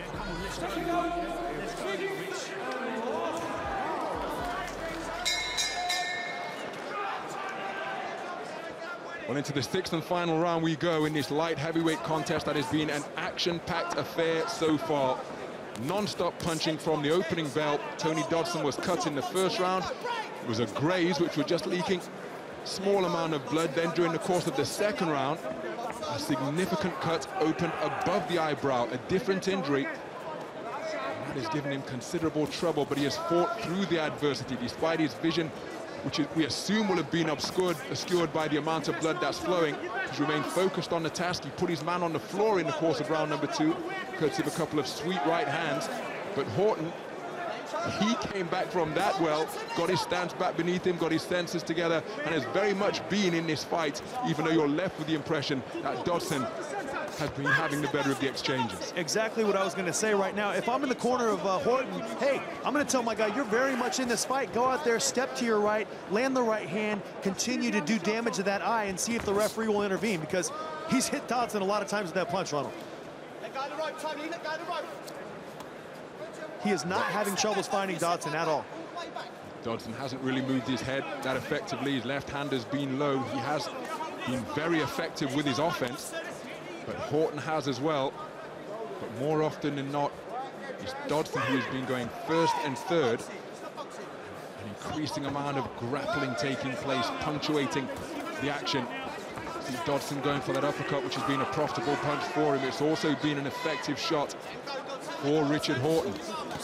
Well, into the 6th and final round we go in this light heavyweight contest that has been an action-packed affair so far. Non-stop punching from the opening bell. Tony Dodson was cut in the 1st round. It was a graze, which was just leaking small amount of blood. Then during the course of the 2nd round, a significant cut opened above the eyebrow, a different injury. And that has given him considerable trouble, but he has fought through the adversity despite his vision, which we assume will have been obscured by the amount of blood that's flowing. He's remained focused on the task. He put his man on the floor in the course of round number 2, courtesy of a couple of sweet right hands. But Horton, he came back from that well, got his stance back beneath him, got his senses together, and has very much been in this fight, even though you're left with the impression that Dodson has been having the better of the exchanges. Exactly what I was going to say right now. If I'm in the corner of Horton, hey, I'm going to tell my guy, you're very much in this fight. Go out there, step to your right, land the right hand, continue to do damage to that eye, and see if the referee will intervene, because he's hit Dodson a lot of times with that punch, Ronald. Let go of the rope, Tony, let go of the rope. He is not having troubles finding Dodson at all. Dodson hasn't really moved his head that effectively. His left hand has been low. He has been very effective with his offense, but Horton has as well. But more often than not, it's Dodson who has been going 1st and 3rd. An increasing amount of grappling taking place, punctuating the action. See Dodson going for that uppercut, which has been a profitable punch for him. It's also been an effective shot for Richard Horton.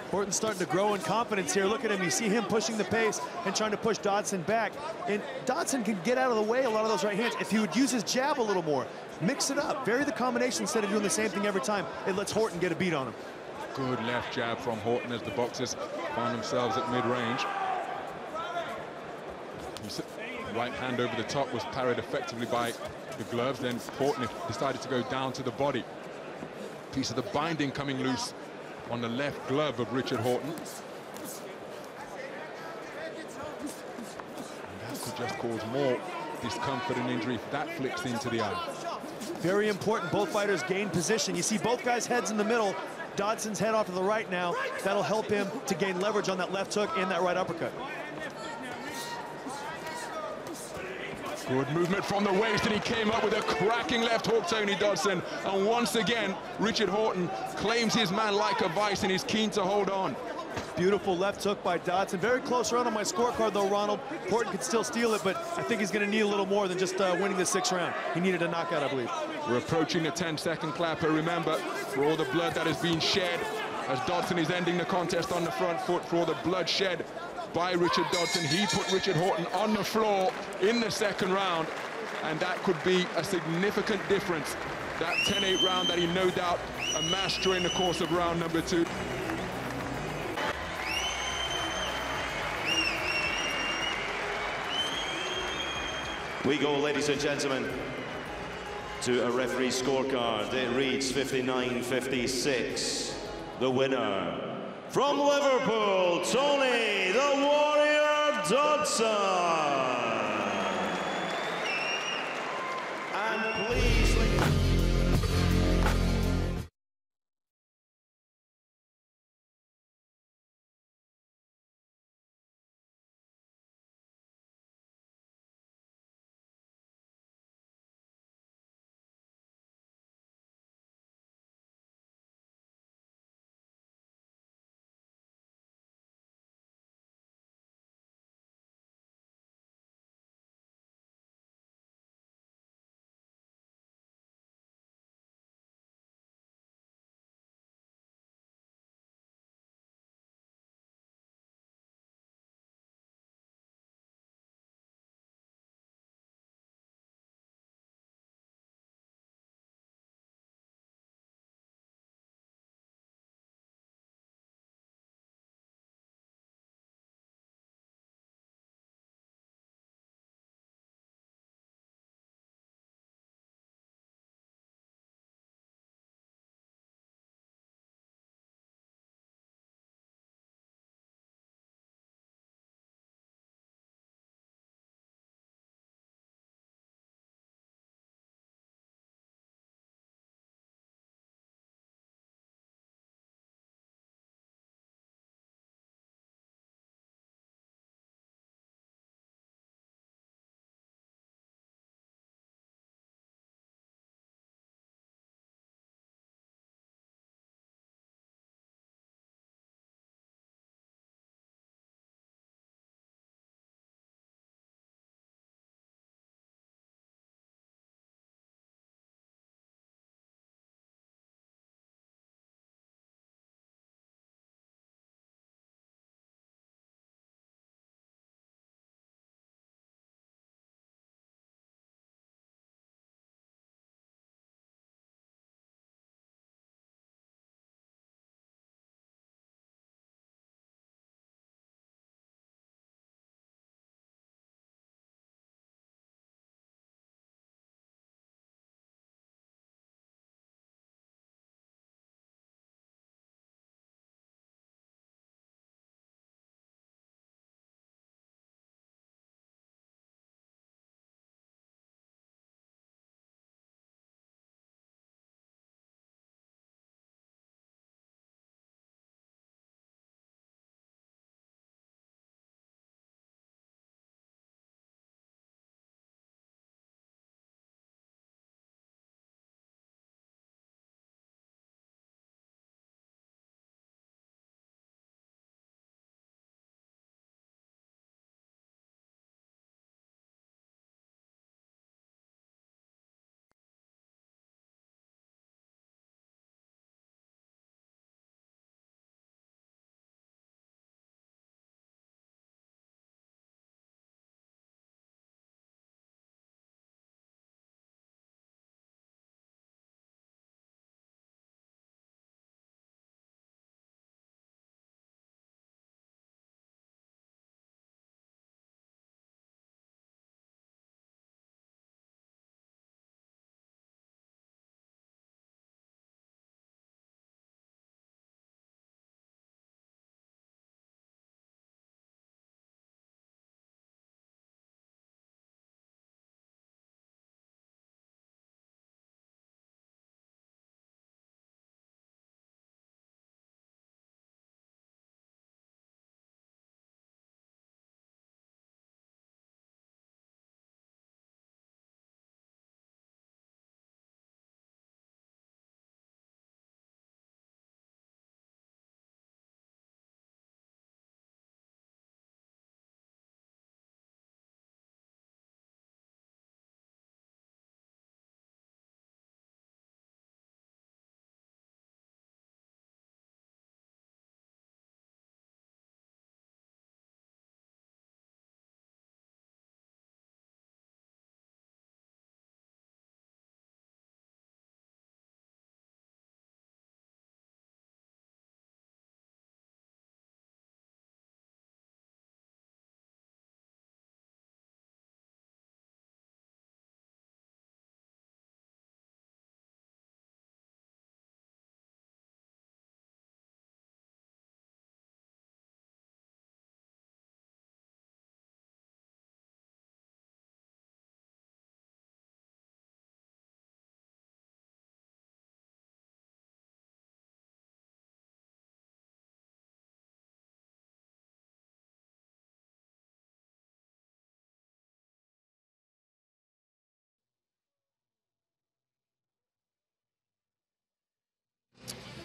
Horton's starting to grow in confidence here. Look at him. You see him pushing the pace and trying to push Dodson back. And Dodson can get out of the way a lot of those right hands if he would use his jab a little more. Mix it up. Vary the combination instead of doing the same thing every time. It lets Horton get a beat on him. Good left jab from Horton as the boxers find themselves at mid-range. Right hand over the top was parried effectively by the gloves. Then Horton decided to go down to the body. Piece of the binding coming loose on the left glove of Richard Horton. And that could just cause more discomfort and injury if that flicks into the eye. Very important. Both fighters gain position. You see both guys' heads in the middle. Dodson's head off to the right now. That'll help him to gain leverage on that left hook and that right uppercut. Good movement from the waist, and he came up with a cracking left hook, Tony Dodson. And once again, Richard Horton claims his man like a vice and is keen to hold on. Beautiful left hook by Dodson. Very close round on my scorecard, though, Ronald. Horton could still steal it, but I think he's going to need a little more than just winning the 6th round. He needed a knockout, I believe. We're approaching the 10-second clapper. Remember, for all the blood that has been shed, as Dodson is ending the contest on the front foot, for all the blood shed by Richard Dodson, he put Richard Horton on the floor in the 2nd round, and that could be a significant difference. That 10-8 round that he no doubt amassed during the course of round number 2. We go, ladies and gentlemen, to a referee scorecard. It reads 59-56. The winner from Liverpool, Tony the Warrior Dodson. And please...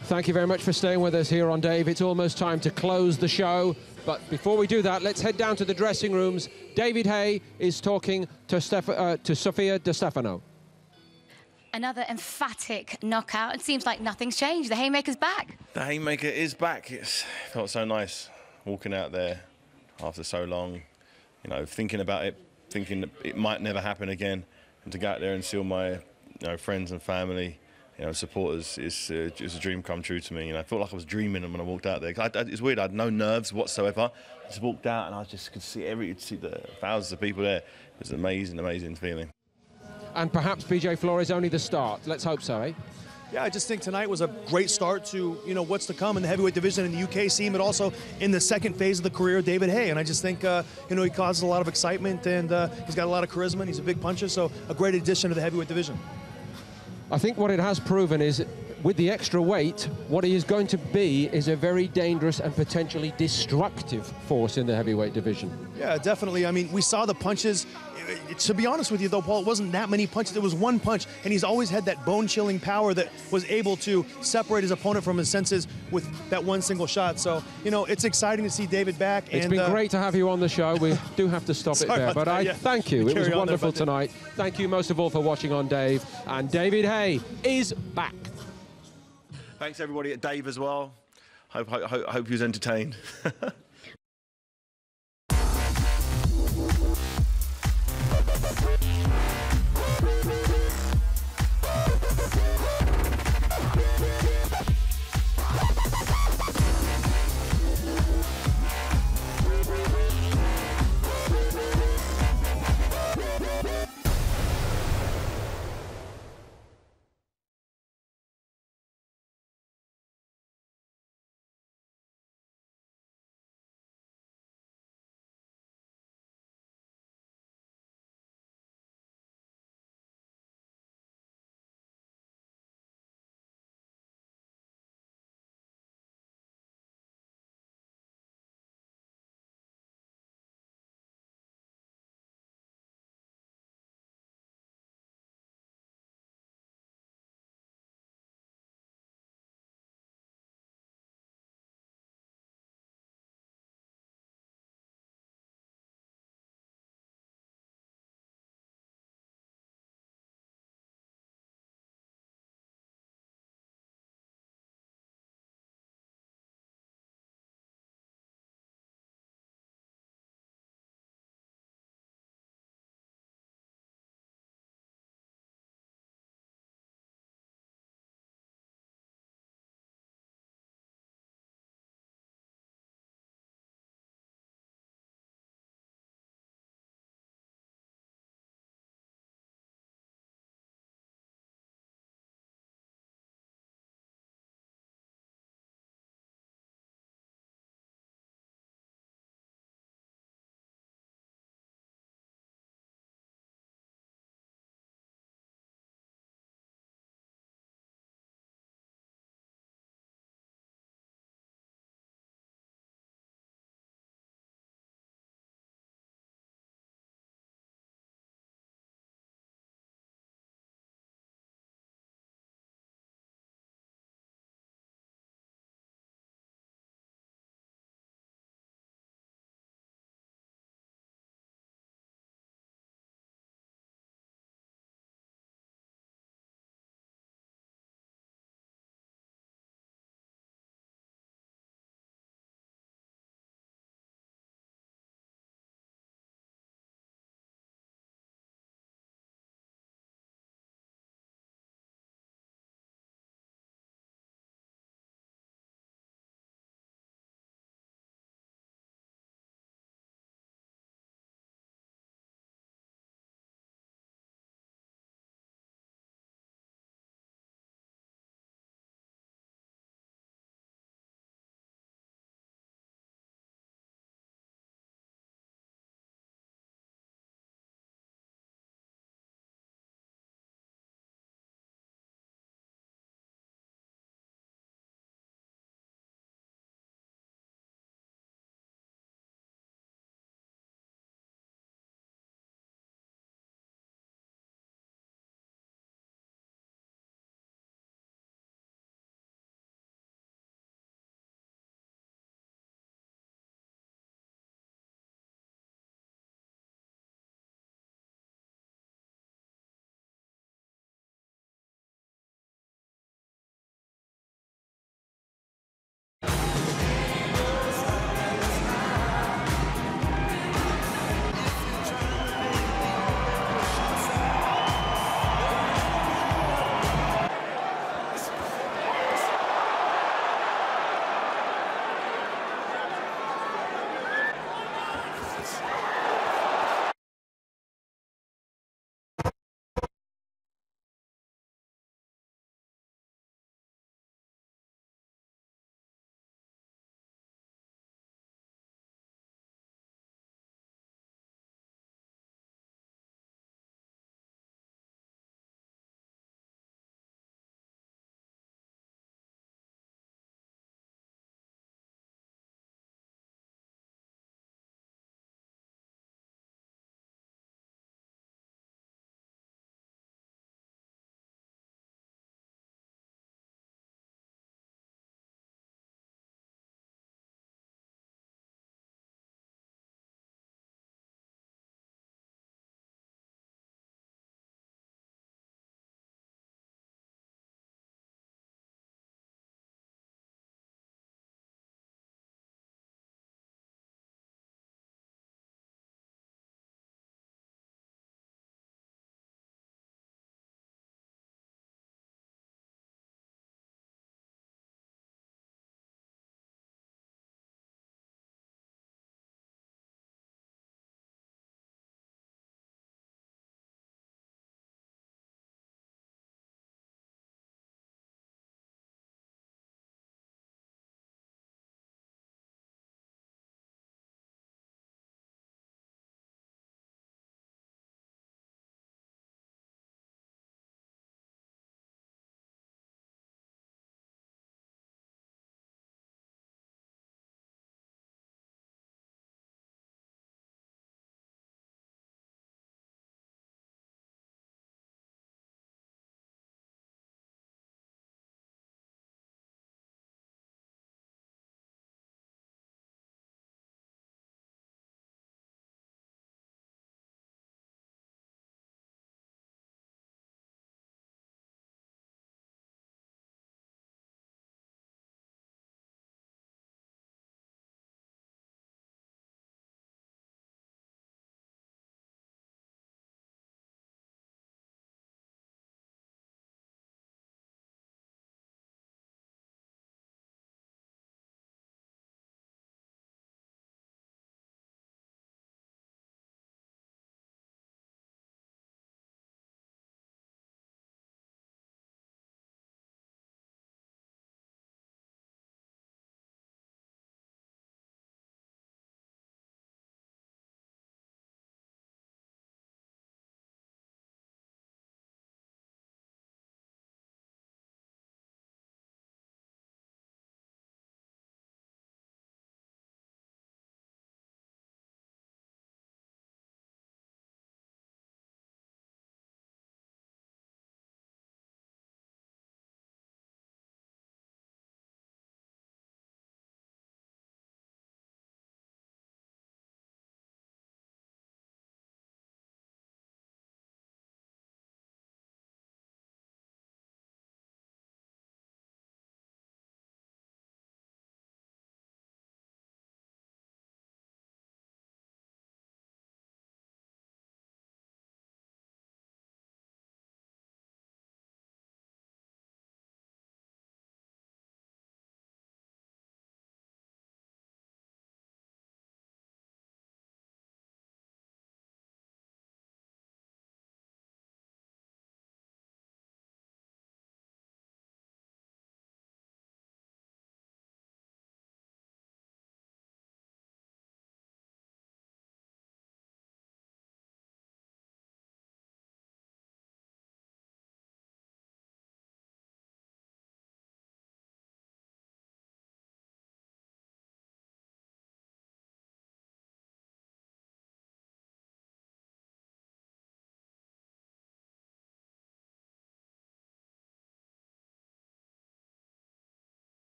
Thank you very much for staying with us here on Dave. It's almost time to close the show. But before we do that, let's head down to the dressing rooms. David Haye is talking to Sofia Di Stefano. Another emphatic knockout. It seems like nothing's changed. The Haymaker's back. The Haymaker is back. It felt so nice walking out there after so long, you know, thinking about it, thinking that it might never happen again, and to go out there and see all my friends and family, supporters, is a dream come true to me. You know, I felt like I was dreaming when I walked out there. It's weird. I had no nerves whatsoever. I just walked out and I just could see the thousands of people there. It was an amazing, amazing feeling. And perhaps BJ Flores only the start. Let's hope so, eh? Yeah, I just think tonight was a great start to, what's to come in the heavyweight division in the UK scene, but also in the second phase of the career of David Haye. And I just think, he causes a lot of excitement, and he's got a lot of charisma, and he's a big puncher, so a great addition to the heavyweight division. I think what it has proven is, with the extra weight, what he is going to be is a very dangerous and potentially destructive force in the heavyweight division. Yeah, definitely. I mean, we saw the punches. To be honest with you, though, Paul, it wasn't that many punches. It was one punch, and he's always had that bone-chilling power that was able to separate his opponent from his senses with that one single shot. So, it's exciting to see David back. It's been great to have you on the show. We do have to stop it there, but I thank you. It was wonderful tonight. Thank you most of all for watching on Dave. And David Haye is back. Thanks everybody at Dave as well. Hope you was entertained.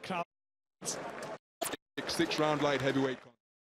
club. Six-round light heavyweight.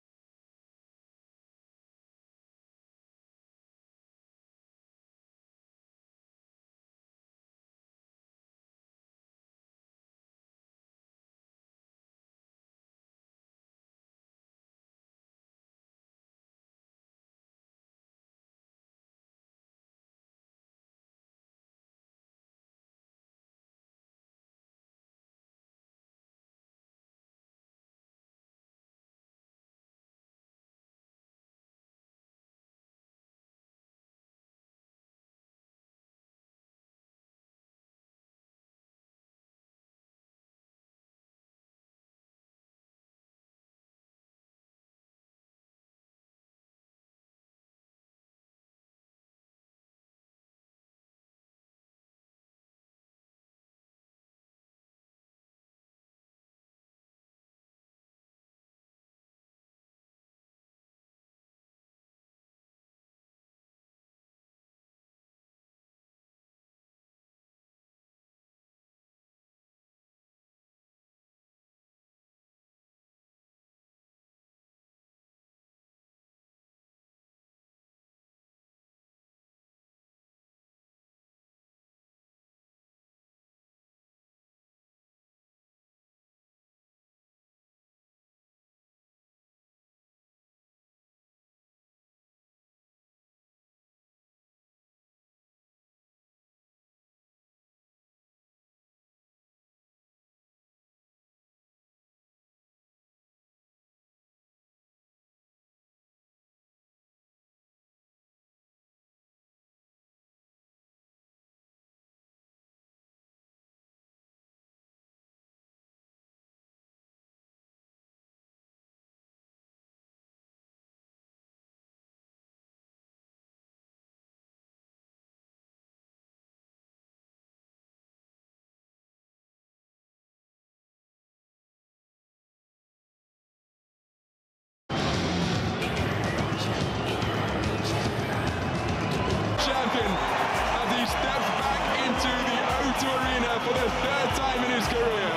Champion as he steps back into the O2 Arena for the third time in his career.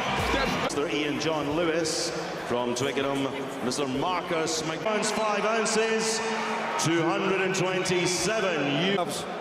Mr. Ian John Lewis from Twickenham, Mr. Marcus McBurns, 5 ounces, 227.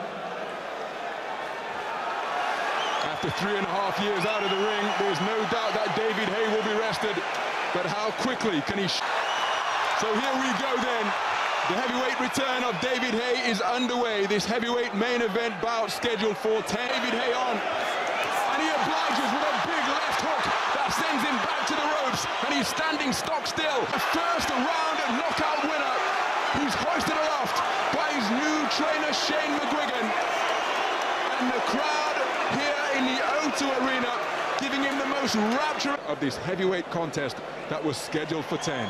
After 3.5 years out of the ring, there's no doubt that David Haye will be rested. But how quickly can he... So here we go then. The heavyweight return of David Haye is underway. This heavyweight main event bout scheduled for 10. David Haye on. And he obliges with a big left hook that sends him back to the ropes. And he's standing stock still. A first round knockout winner. He's hoisted aloft by his new trainer, Shane McGuigan. And the crowd here in the O2 Arena giving him the most rapture of this heavyweight contest that was scheduled for 10.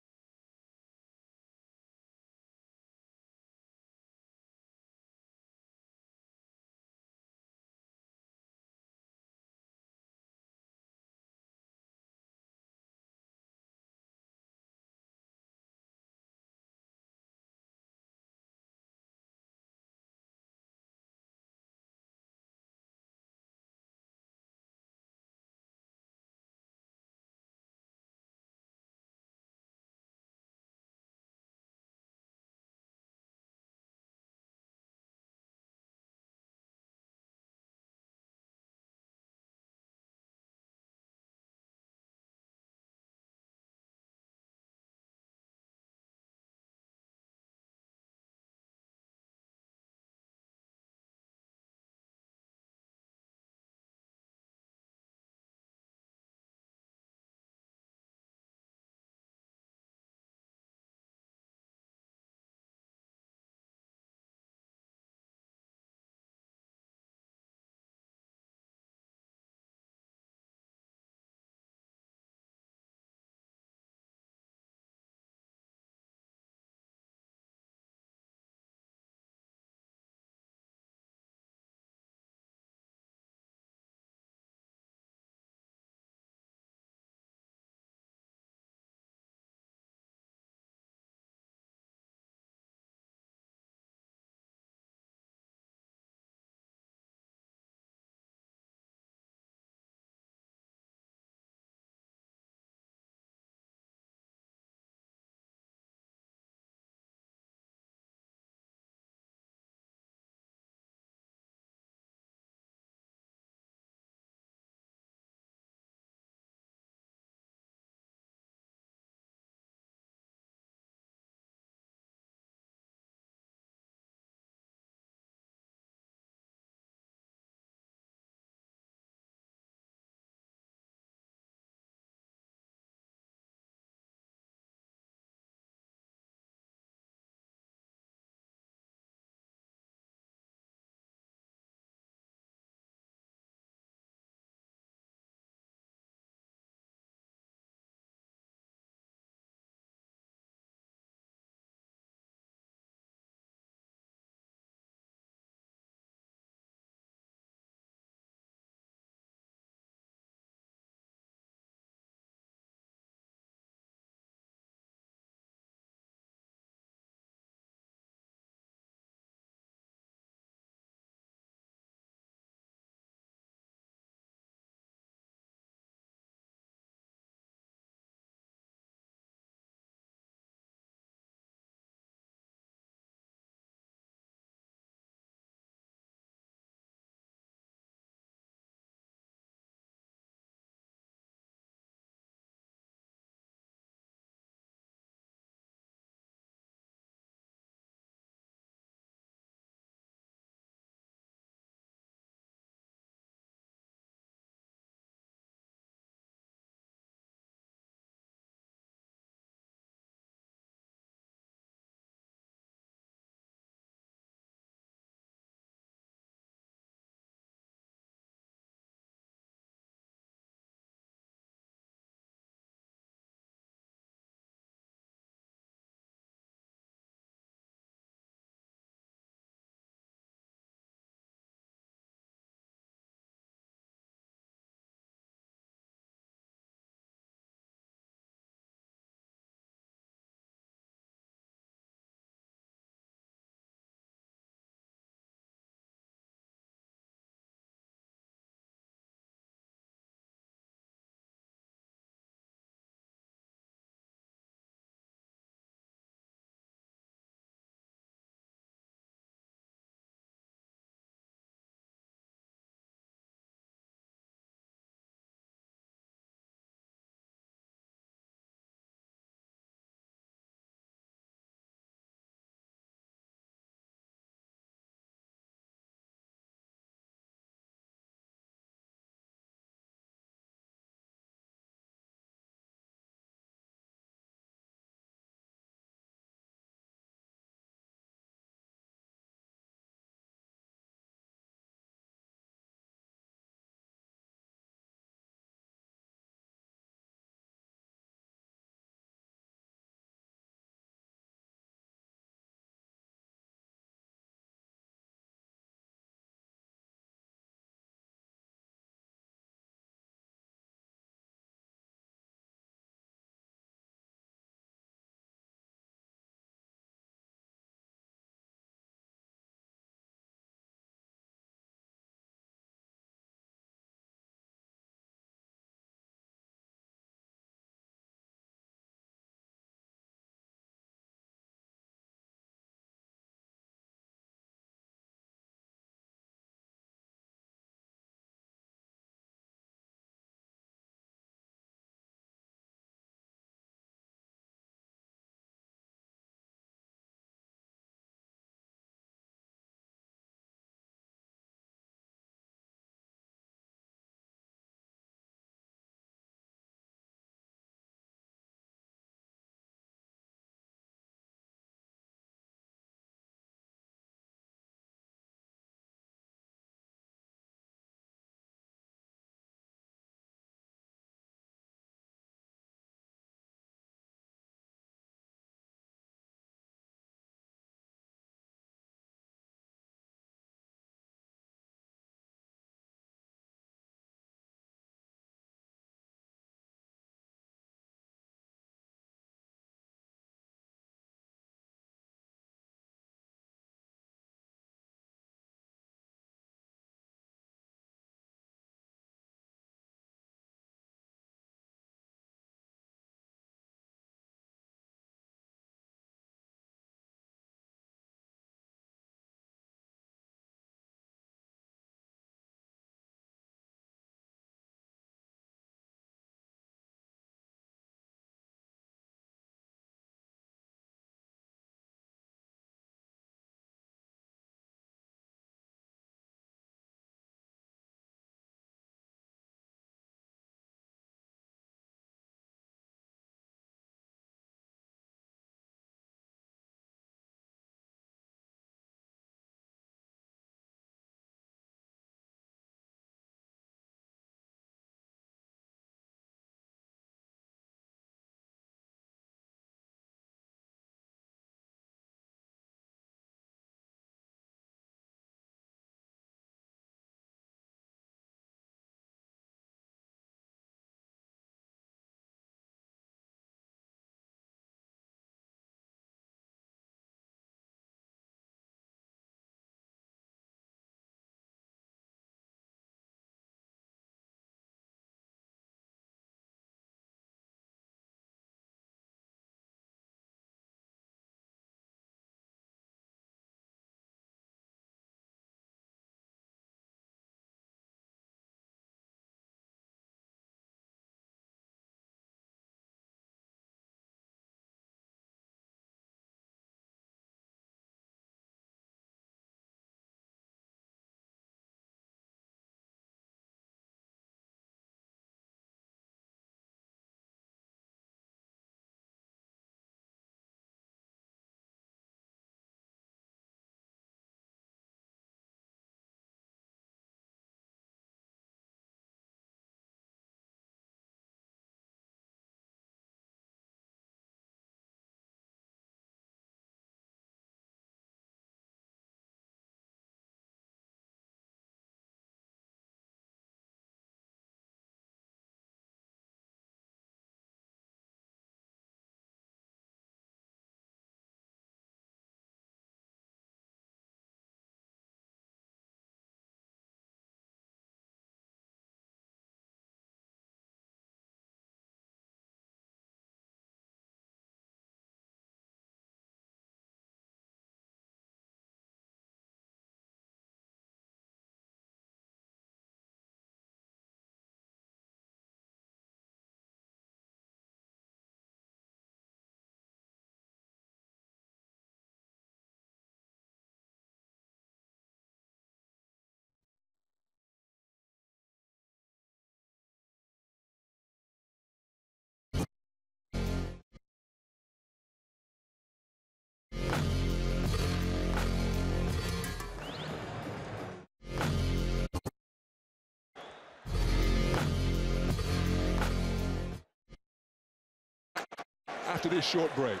after this short break.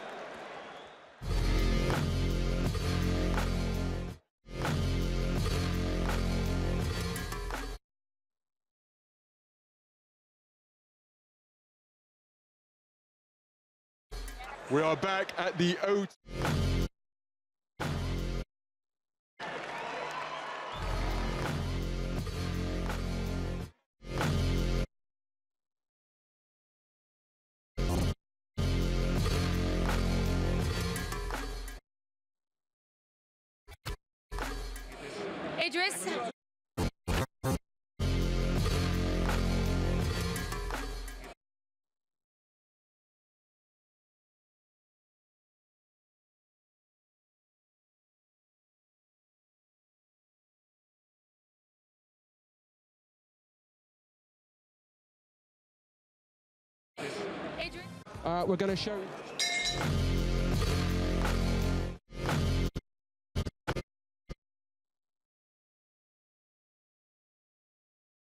We are back at the O. Idris. We're going to show